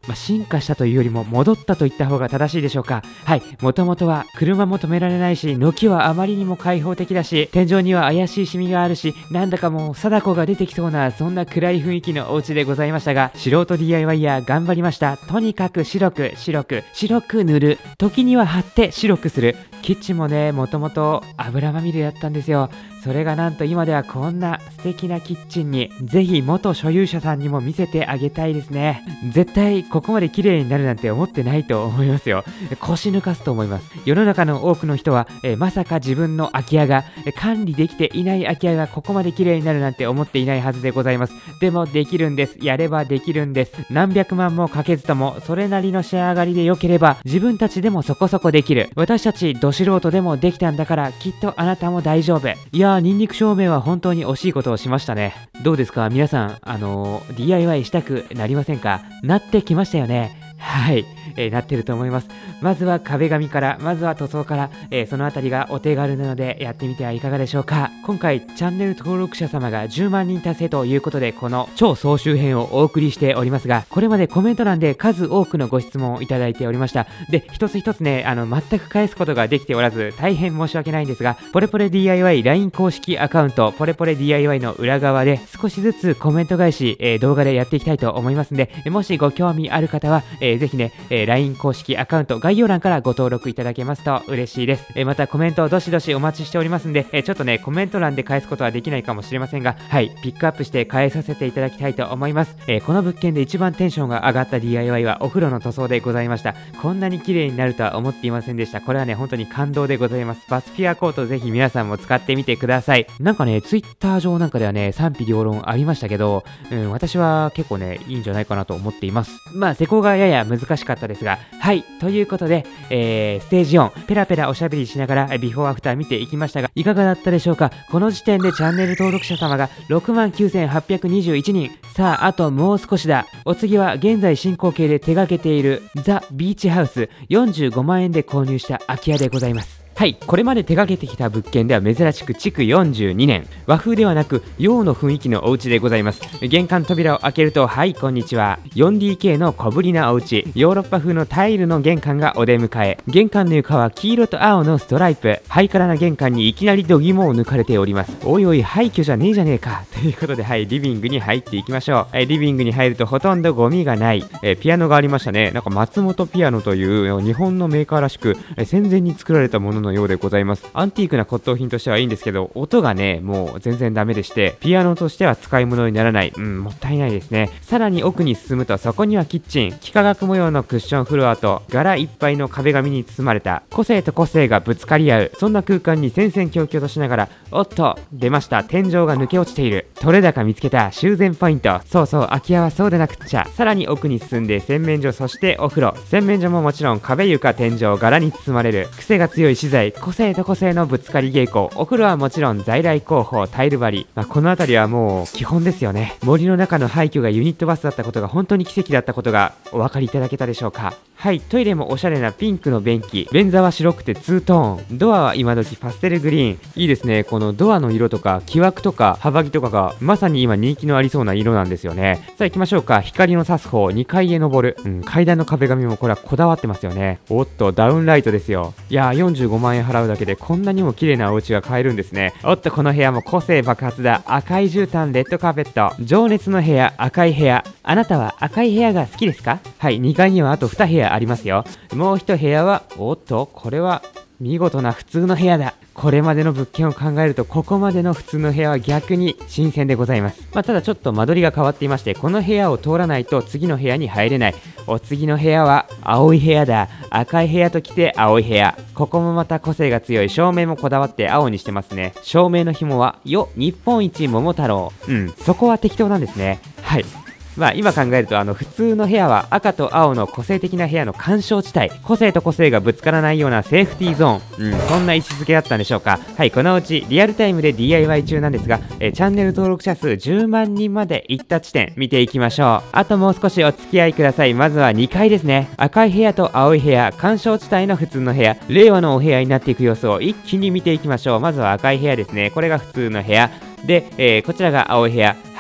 まあ、進化したというよりも戻ったと言った方が正しいでしょうか。はい、もともとは車も止められないし、軒はあまりにも開放的だし、天井には怪しいシミがあるし、なんだかもう貞子が出てきそうな、そんな暗い雰囲気のお家でございましたが、素人 ディーアイワイヤー頑張りました。とにかく白く白く白く塗る、時には貼って白くする。キッチンもね、もともと油まみれだったんですよ。それがなんと今ではこんな素敵なキッチンに、ぜひ元所有者さんにも見せてあげたいですね。絶対ここまで綺麗になるなんて思ってないと思いますよ。腰抜かすと思います。世の中の多くの人はえまさか自分の空き家が管理できていない空き家がここまで綺麗になるなんて思っていないはずでございます。でもできるんです。やればできるんです。何百万もかけずともそれなりの仕上がりで良ければ自分たちでもそこそこできる。私たちど素人でもできたんだから、きっとあなたも大丈夫。いやー、ニンニク照明は本当に惜しいことをしましたね。どうですか皆さん、あのー、ディーアイワイ したくなりませんか？なってきましたよね。はい、えー、なってると思います。まずは壁紙から、まずは塗装から、えー、そのあたりがお手軽なのでやってみてはいかがでしょうか。今回チャンネル登録者様がじゅうまんにん達成ということで、この超総集編をお送りしておりますが、これまでコメント欄で数多くのご質問をいただいておりました。で、一つ一つね、あの全く返すことができておらず大変申し訳ないんですが、ポレポレ ディーアイワイ ライン 公式アカウントポレポレ ディーアイワイ の裏側で少しずつコメント返し、えー、動画でやっていきたいと思いますんで、もしご興味ある方は、えー、ぜひね、えー、ライン 公式アカウント概要欄からご登録いただけますと嬉しいです。えー、またコメントをどしどしお待ちしておりますんで、えー、ちょっとねコメント欄で返すことはできないかもしれませんが、はい、ピックアップして返させていただきたいと思います。えー、この物件で一番テンションが上がった ディーアイワイ はお風呂の塗装でございました。こんなに綺麗になるとは思っていませんでした。これはね本当に感動でございます。バスピアコートぜひ皆さんも使ってみてください。なんかねツイッター上なんかではね賛否両論ありましたけど、うん、私は結構ねいいんじゃないかなと思っています。まあ施工がやや難しかったですが、はい、ということで、えー、ステージよんペラペラおしゃべりしながらビフォーアフター見ていきましたが、いかがだったでしょうか。この時点でチャンネル登録者様が ろくまんきゅうせんはっぴゃくにじゅういちにん。さああともう少しだ。お次は現在進行形で手掛けているザ・ビーチハウス、よんじゅうごまんえんで購入した空き家でございます。はい、これまで手掛けてきた物件では珍しく築よんじゅうにねん、和風ではなく洋の雰囲気のお家でございます。玄関扉を開けると、はいこんにちは、 よんディーケー の小ぶりなお家、ヨーロッパ風のタイルの玄関がお出迎え、玄関の床は黄色と青のストライプ、ハイカラな玄関にいきなり度肝を抜かれております。おいおい廃墟じゃねえじゃねえかということで、はい、リビングに入っていきましょう。はい、リビングに入るとほとんどゴミがない。えー、ピアノがありましたね。なんか松本ピアノという日本のメーカーらしく、えー、戦前に作られたもののようでございます。アンティークな骨董品としてはいいんですけど、音がねもう全然ダメでして、ピアノとしては使い物にならない。うん、もったいないですね。さらに奥に進むと、そこにはキッチン、幾何学模様のクッションフロアと柄いっぱいの壁紙に包まれた、個性と個性がぶつかり合う、そんな空間に戦々恐々としながら、おっと出ました、天井が抜け落ちている。取れ高見つけた、修繕ポイント。そうそう、空き家はそうでなくっちゃ。さらに奥に進んで洗面所、そしてお風呂。洗面所ももちろん壁床天井柄に包まれる、癖が強い資材、個性と個性のぶつかり稽古。お風呂はもちろん在来工法、タイル張り、まあ、この辺りはもう基本ですよね。森の中の廃墟がユニットバスだったことが本当に奇跡だったことがお分かりいただけたでしょうか。はい、トイレもおしゃれなピンクの便器、便座は白くてツートーン、ドアは今時パステルグリーン。いいですね。このドアの色とか木枠とか幅木とかがまさに今人気のありそうな色なんですよね。さあ行きましょうか。光の差す方、にかいへ登る、うん、階段の壁紙もこれはこだわってますよね。おっとダウンライトですよ。いやー、よんじゅうごまんえん払うだけでこんなにも綺麗なお家が買えるんですね。おっとこの部屋も個性爆発だ。赤い絨毯、レッドカーペット、情熱の部屋、赤い部屋。あなたは赤い部屋が好きですか？はい、にかいにはあとに部屋ありますよ。もういち部屋は、おっとこれは見事な普通の部屋だ。これまでの物件を考えると、ここまでの普通の部屋は逆に新鮮でございます。まあ、ただちょっと間取りが変わっていまして、この部屋を通らないと次の部屋に入れない。お次の部屋は青い部屋だ。赤い部屋ときて青い部屋。ここもまた個性が強い。照明もこだわって青にしてますね。照明の紐はよ日本一桃太郎。うん、そこは適当なんですね。はい。まあ今考えると、あの普通の部屋は赤と青の個性的な部屋の干渉地帯、個性と個性がぶつからないようなセーフティーゾーン、うん、そんな位置づけだったんでしょうか。はい、このうちリアルタイムで ディーアイワイ 中なんですが、えチャンネル登録者数じゅうまんにんまで行った地点見ていきましょう。あともう少しお付き合いください。まずはにかいですね。赤い部屋と青い部屋、干渉地帯の普通の部屋、令和のお部屋になっていく様子を一気に見ていきましょう。まずは赤い部屋ですね。これが普通の部屋で、えー、こちらが青い部屋。はい、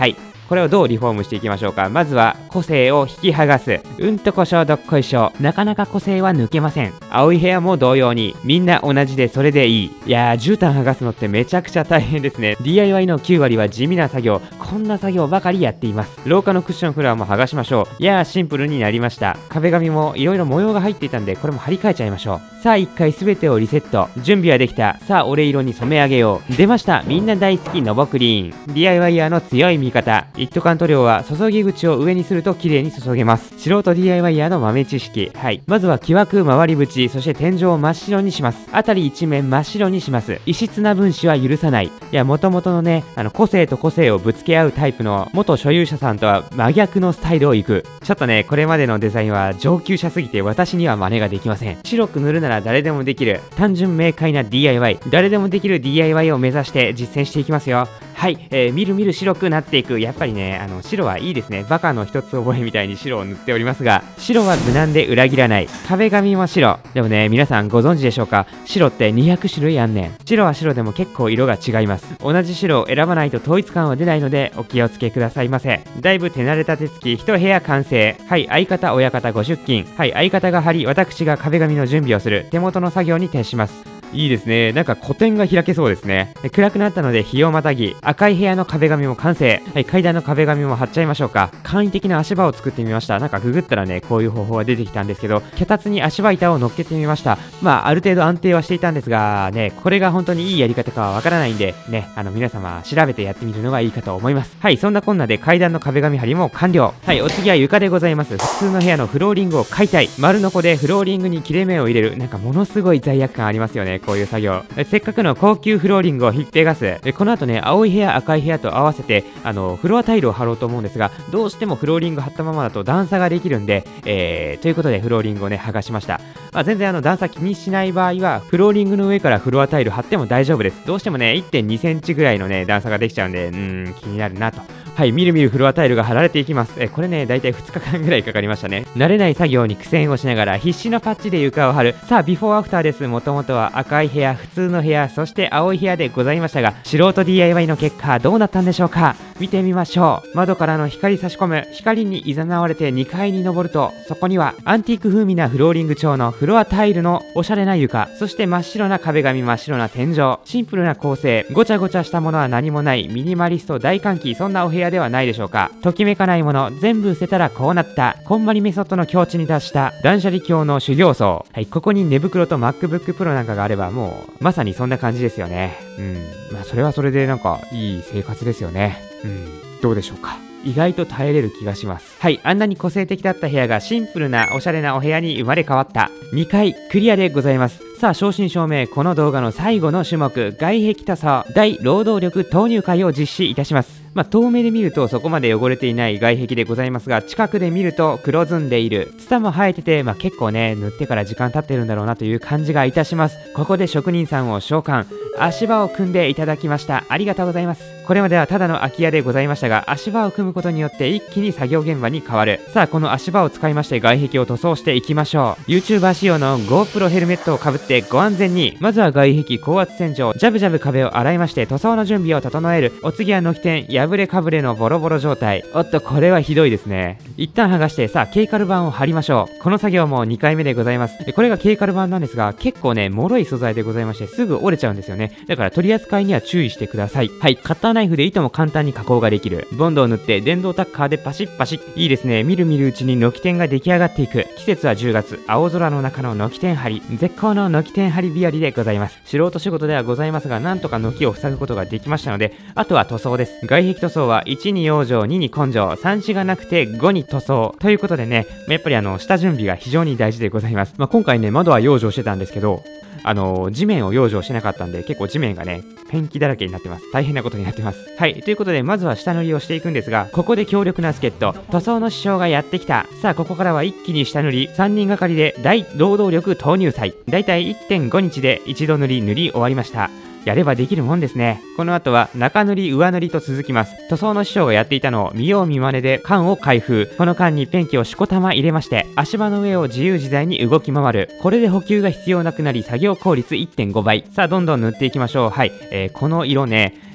これをどうリフォームしていきましょうか。まずは個性を引き剥がす。うんとこしょどっこいしょ。なかなか個性は抜けません。青い部屋も同様にみんな同じでそれでいい。いやー絨毯剥がすのってめちゃくちゃ大変ですね。 ディーアイワイ のきゅうわりは地味な作業。こんな作業ばかりやっています。廊下のクッションフロアも剥がしましょう。いやーシンプルになりました。壁紙もいろいろ模様が入っていたんでこれも張り替えちゃいましょう。さあ一回すべてをリセット。準備はできた。さあ俺色に染め上げよう。出ました。みんな大好きノボクリーン。 ディーアイワイ ヤーの強い味方。一斗缶塗料は注ぎ口を上にすると綺麗に注げます。素人 ディーアイワイ ヤーの豆知識。はい、まずは木枠回り縁、そして天井を真っ白にします。あたり一面真っ白にします。異質な分子は許さない。いや元々のねあの個性と個性をぶつけ合うタイプの元所有者さんとは真逆のスタイルをいく。ちょっとねこれまでのデザインは上級者すぎて私には真似ができません。白く塗るなら誰でもできる単純明快な ディーアイワイ、 誰でもできる ディーアイワイ を目指して実践していきますよ。はい、えー、みるみる白くなっていく。やっぱりねあの白はいいですね。バカの一つ覚えみたいに白を塗っておりますが、白は無難で裏切らない。壁紙も白。でもね皆さんご存知でしょうか。白ってにひゃくしゅるいあんねん。白は白でも結構色が違います。同じ白を選ばないと統一感は出ないのでお気をつけくださいませ。だいぶ手慣れた手つき、一部屋完成。はい、相方親方ご出勤。はい、相方が張り私が壁紙の準備をする。手元の作業に徹します。いいですね。なんか古典が開けそうですね。暗くなったので日をまたぎ、赤い部屋の壁紙も完成。はい、階段の壁紙も貼っちゃいましょうか。簡易的な足場を作ってみました。なんかググったらね、こういう方法が出てきたんですけど、脚立に足場板を乗っけてみました。まあ、ある程度安定はしていたんですが、ね、これが本当にいいやり方かはわからないんで、ね、あの皆様調べてやってみるのがいいかと思います。はい、そんなこんなで階段の壁紙貼りも完了。はい、お次は床でございます。普通の部屋のフローリングを解体。丸のこでフローリングに切れ目を入れる。なんかものすごい罪悪感ありますよね、こういう作業。せっかくの高級フローリングをひっぺがす。この後ね、青い部屋赤い部屋と合わせてあのフロアタイルを貼ろうと思うんですが、どうしてもフローリング貼ったままだと段差ができるんで、えー、ということでフローリングをね剥がしました。まあ、全然あの段差気にしない場合はフローリングの上からフロアタイル貼っても大丈夫です。どうしてもね いってんにセンチぐらいのね段差ができちゃうんで、うーん気になるなと。はい、みるみるフロアタイルが貼られていきます。えこれねだいたいふつかかんぐらいかかりましたね。慣れない作業に苦戦をしながら必死のパッチで床を貼る。さあビフォーアフターです。もともとは赤い部屋、普通の部屋、そして青い部屋でございましたが、素人 ディーアイワイ の結果どうなったんでしょうか。見てみましょう。窓からの光差し込む。光に誘われてにかいに登ると、そこにはアンティーク風味なフローリング調のフロアタイルのおしゃれな床、そして真っ白な壁紙、真っ白な天井、シンプルな構成、ごちゃごちゃしたものは何もないミニマリスト大換気、そんなお部屋ではないでしょうか。ときめかないもの全部捨てたらこうなった。こんまりメソッドの境地に達した断捨離教の修行僧。はい、ここに寝袋と MacBook Pro なんかがあればもうまさにそんな感じですよね。うんまあそれはそれでなんかいい生活ですよね。うんどうでしょうか。意外と耐えれる気がします。はい、あんなに個性的だった部屋がシンプルなおしゃれなお部屋に生まれ変わった。にかいクリアでございます。さあ正真正銘この動画の最後の種目、外壁塗装大労働力投入会を実施いたします。まあ、遠目で見るとそこまで汚れていない外壁でございますが、近くで見ると黒ずんでいる。ツタも生えてて、まあ、結構ね塗ってから時間経ってるんだろうなという感じがいたします。ここで職人さんを召喚、足場を組んでいただきました。ありがとうございます。これまではただの空き家でございましたが、足場を組むことによって一気に作業現場に変わる。さあこの足場を使いまして外壁を塗装していきましょう。 YouTuber 仕様の GoPro ヘルメットをかぶってご安全に。まずは外壁高圧洗浄、ジャブジャブ壁を洗いまして塗装の準備を整える。お次は軒天破れかぶれのボロボロ状態。おっとこれはひどいですね。一旦剥がして、さあケイカル板を貼りましょう。この作業もにかいめでございます。これがケイカル板なんですが、結構ね脆い素材でございましてすぐ折れちゃうんですよね。だから取り扱いには注意してください。はい、カッターナイフで糸も簡単に加工ができる。ボンドを塗って電動タッカーでパシッパシッ。いいですね。みるみるうちに軒天が出来上がっていく。季節はじゅうがつ、青空の中の軒天張り、絶好の軒天張り日和でございます。素人仕事ではございますが、なんとか軒を塞ぐことができましたので、あとは塗装です。外壁塗装はいちに養生、にに根性、さんしがなくてごに塗装ということでね、やっぱりあの下準備が非常に大事でございます。まあ、今回ね窓は養生してたんですけど、あのー、地面を養生しなかったんで結構地面がねペンキだらけになってます。大変なことになってます。はい、ということでまずは下塗りをしていくんですが、ここで強力な助っ人、塗装の師匠がやってきた。さあここからは一気に下塗り、さんにんがかりで大労働力投入祭。だいたい いってんごにちで一度塗り塗り終わりました。やればできるもんですね。この後は中塗り上塗りと続きます。塗装の師匠がやっていたのを見よう見まねで缶を開封。この缶にペンキをしこたま入れまして、足場の上を自由自在に動き回る。これで補給が必要なくなり作業効率 いってんごばい。さあどんどん塗っていきましょう。はい、えー、この色ね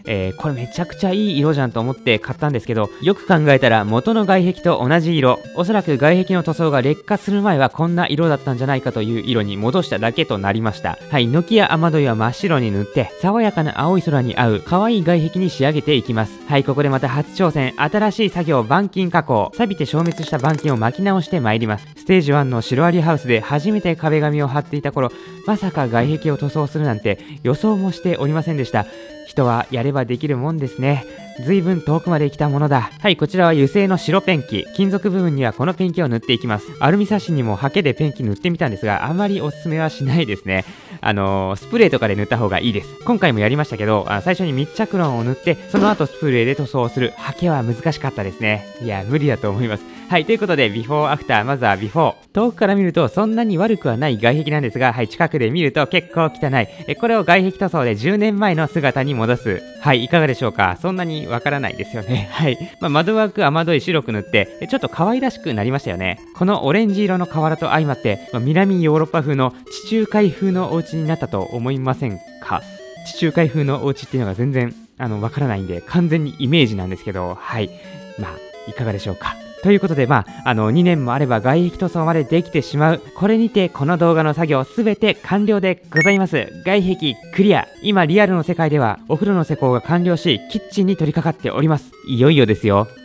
えー、これめちゃくちゃいい色じゃんと思って買ったんですけど、よく考えたら元の外壁と同じ色、おそらく外壁の塗装が劣化する前はこんな色だったんじゃないかという色に戻しただけとなりました。はい、軒や雨どいは真っ白に塗って、爽やかな青い空に合う可愛い外壁に仕上げていきます。はい、ここでまた初挑戦、新しい作業、板金加工、錆びて消滅した板金を巻き直して参ります。ステージワンのシロアリハウスで初めて壁紙を貼っていた頃、まさか外壁を塗装するなんて予想もしておりませんでした。人はやればできるもんですね。随分遠くまで来たものだ。はい、こちらは油性の白ペンキ。金属部分にはこのペンキを塗っていきます。アルミサッシにもハケでペンキ塗ってみたんですが、あまりおすすめはしないですね。あのー、スプレーとかで塗った方がいいです。今回もやりましたけど、あ最初に密着ロンを塗って、その後スプレーで塗装をする。ハケは難しかったですね。いや、無理だと思います。はい、ということで、ビフォーアフター、まずはビフォー。遠くから見るとそんなに悪くはない外壁なんですが、はい、近くで見ると結構汚い。え、これを外壁塗装でじゅうねんまえの姿に戻す。はい、いかがでしょうか。そんなにわからないですよね。はい。まあ、窓枠、雨どい白く塗って、ちょっと可愛らしくなりましたよね。このオレンジ色の瓦と相まって、まあ、南ヨーロッパ風の地中海風のお家になったと思いませんか。地中海風のお家っていうのが全然、あの、わからないんで、完全にイメージなんですけど、はい。まあ、いかがでしょうか。ということで、まあ、あの、にねんもあれば外壁塗装までできてしまう。これにて、この動画の作業すべて完了でございます。外壁クリア。今、リアルの世界では、お風呂の施工が完了し、キッチンに取り掛かっております。いよいよですよ。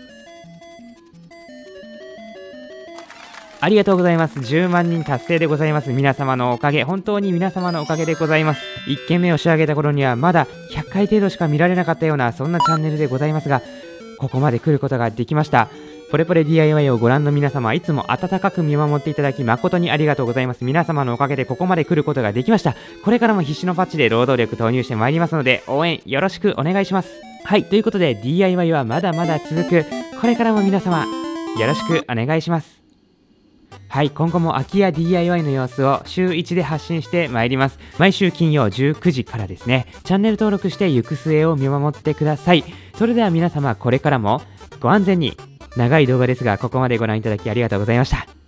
ありがとうございます。じゅうまんにん達成でございます。皆様のおかげ、本当に皆様のおかげでございます。いっけんめを仕上げた頃には、まだひゃっかい程度しか見られなかったような、そんなチャンネルでございますが、ここまで来ることができました。ポレポレ ディーアイワイ をご覧の皆様、いつも温かく見守っていただき誠にありがとうございます。皆様のおかげでここまで来ることができました。これからも必死のパッチで労働力投入してまいりますので、応援よろしくお願いします。はい、ということで ディーアイワイ はまだまだ続く。これからも皆様、よろしくお願いします。はい、今後も空き家 ディーアイワイ の様子を週いちで発信してまいります。毎週金曜じゅうくじからですね。チャンネル登録して行く末を見守ってください。それでは皆様、これからもご安全に。長い動画ですが、ここまでご覧いただきありがとうございました。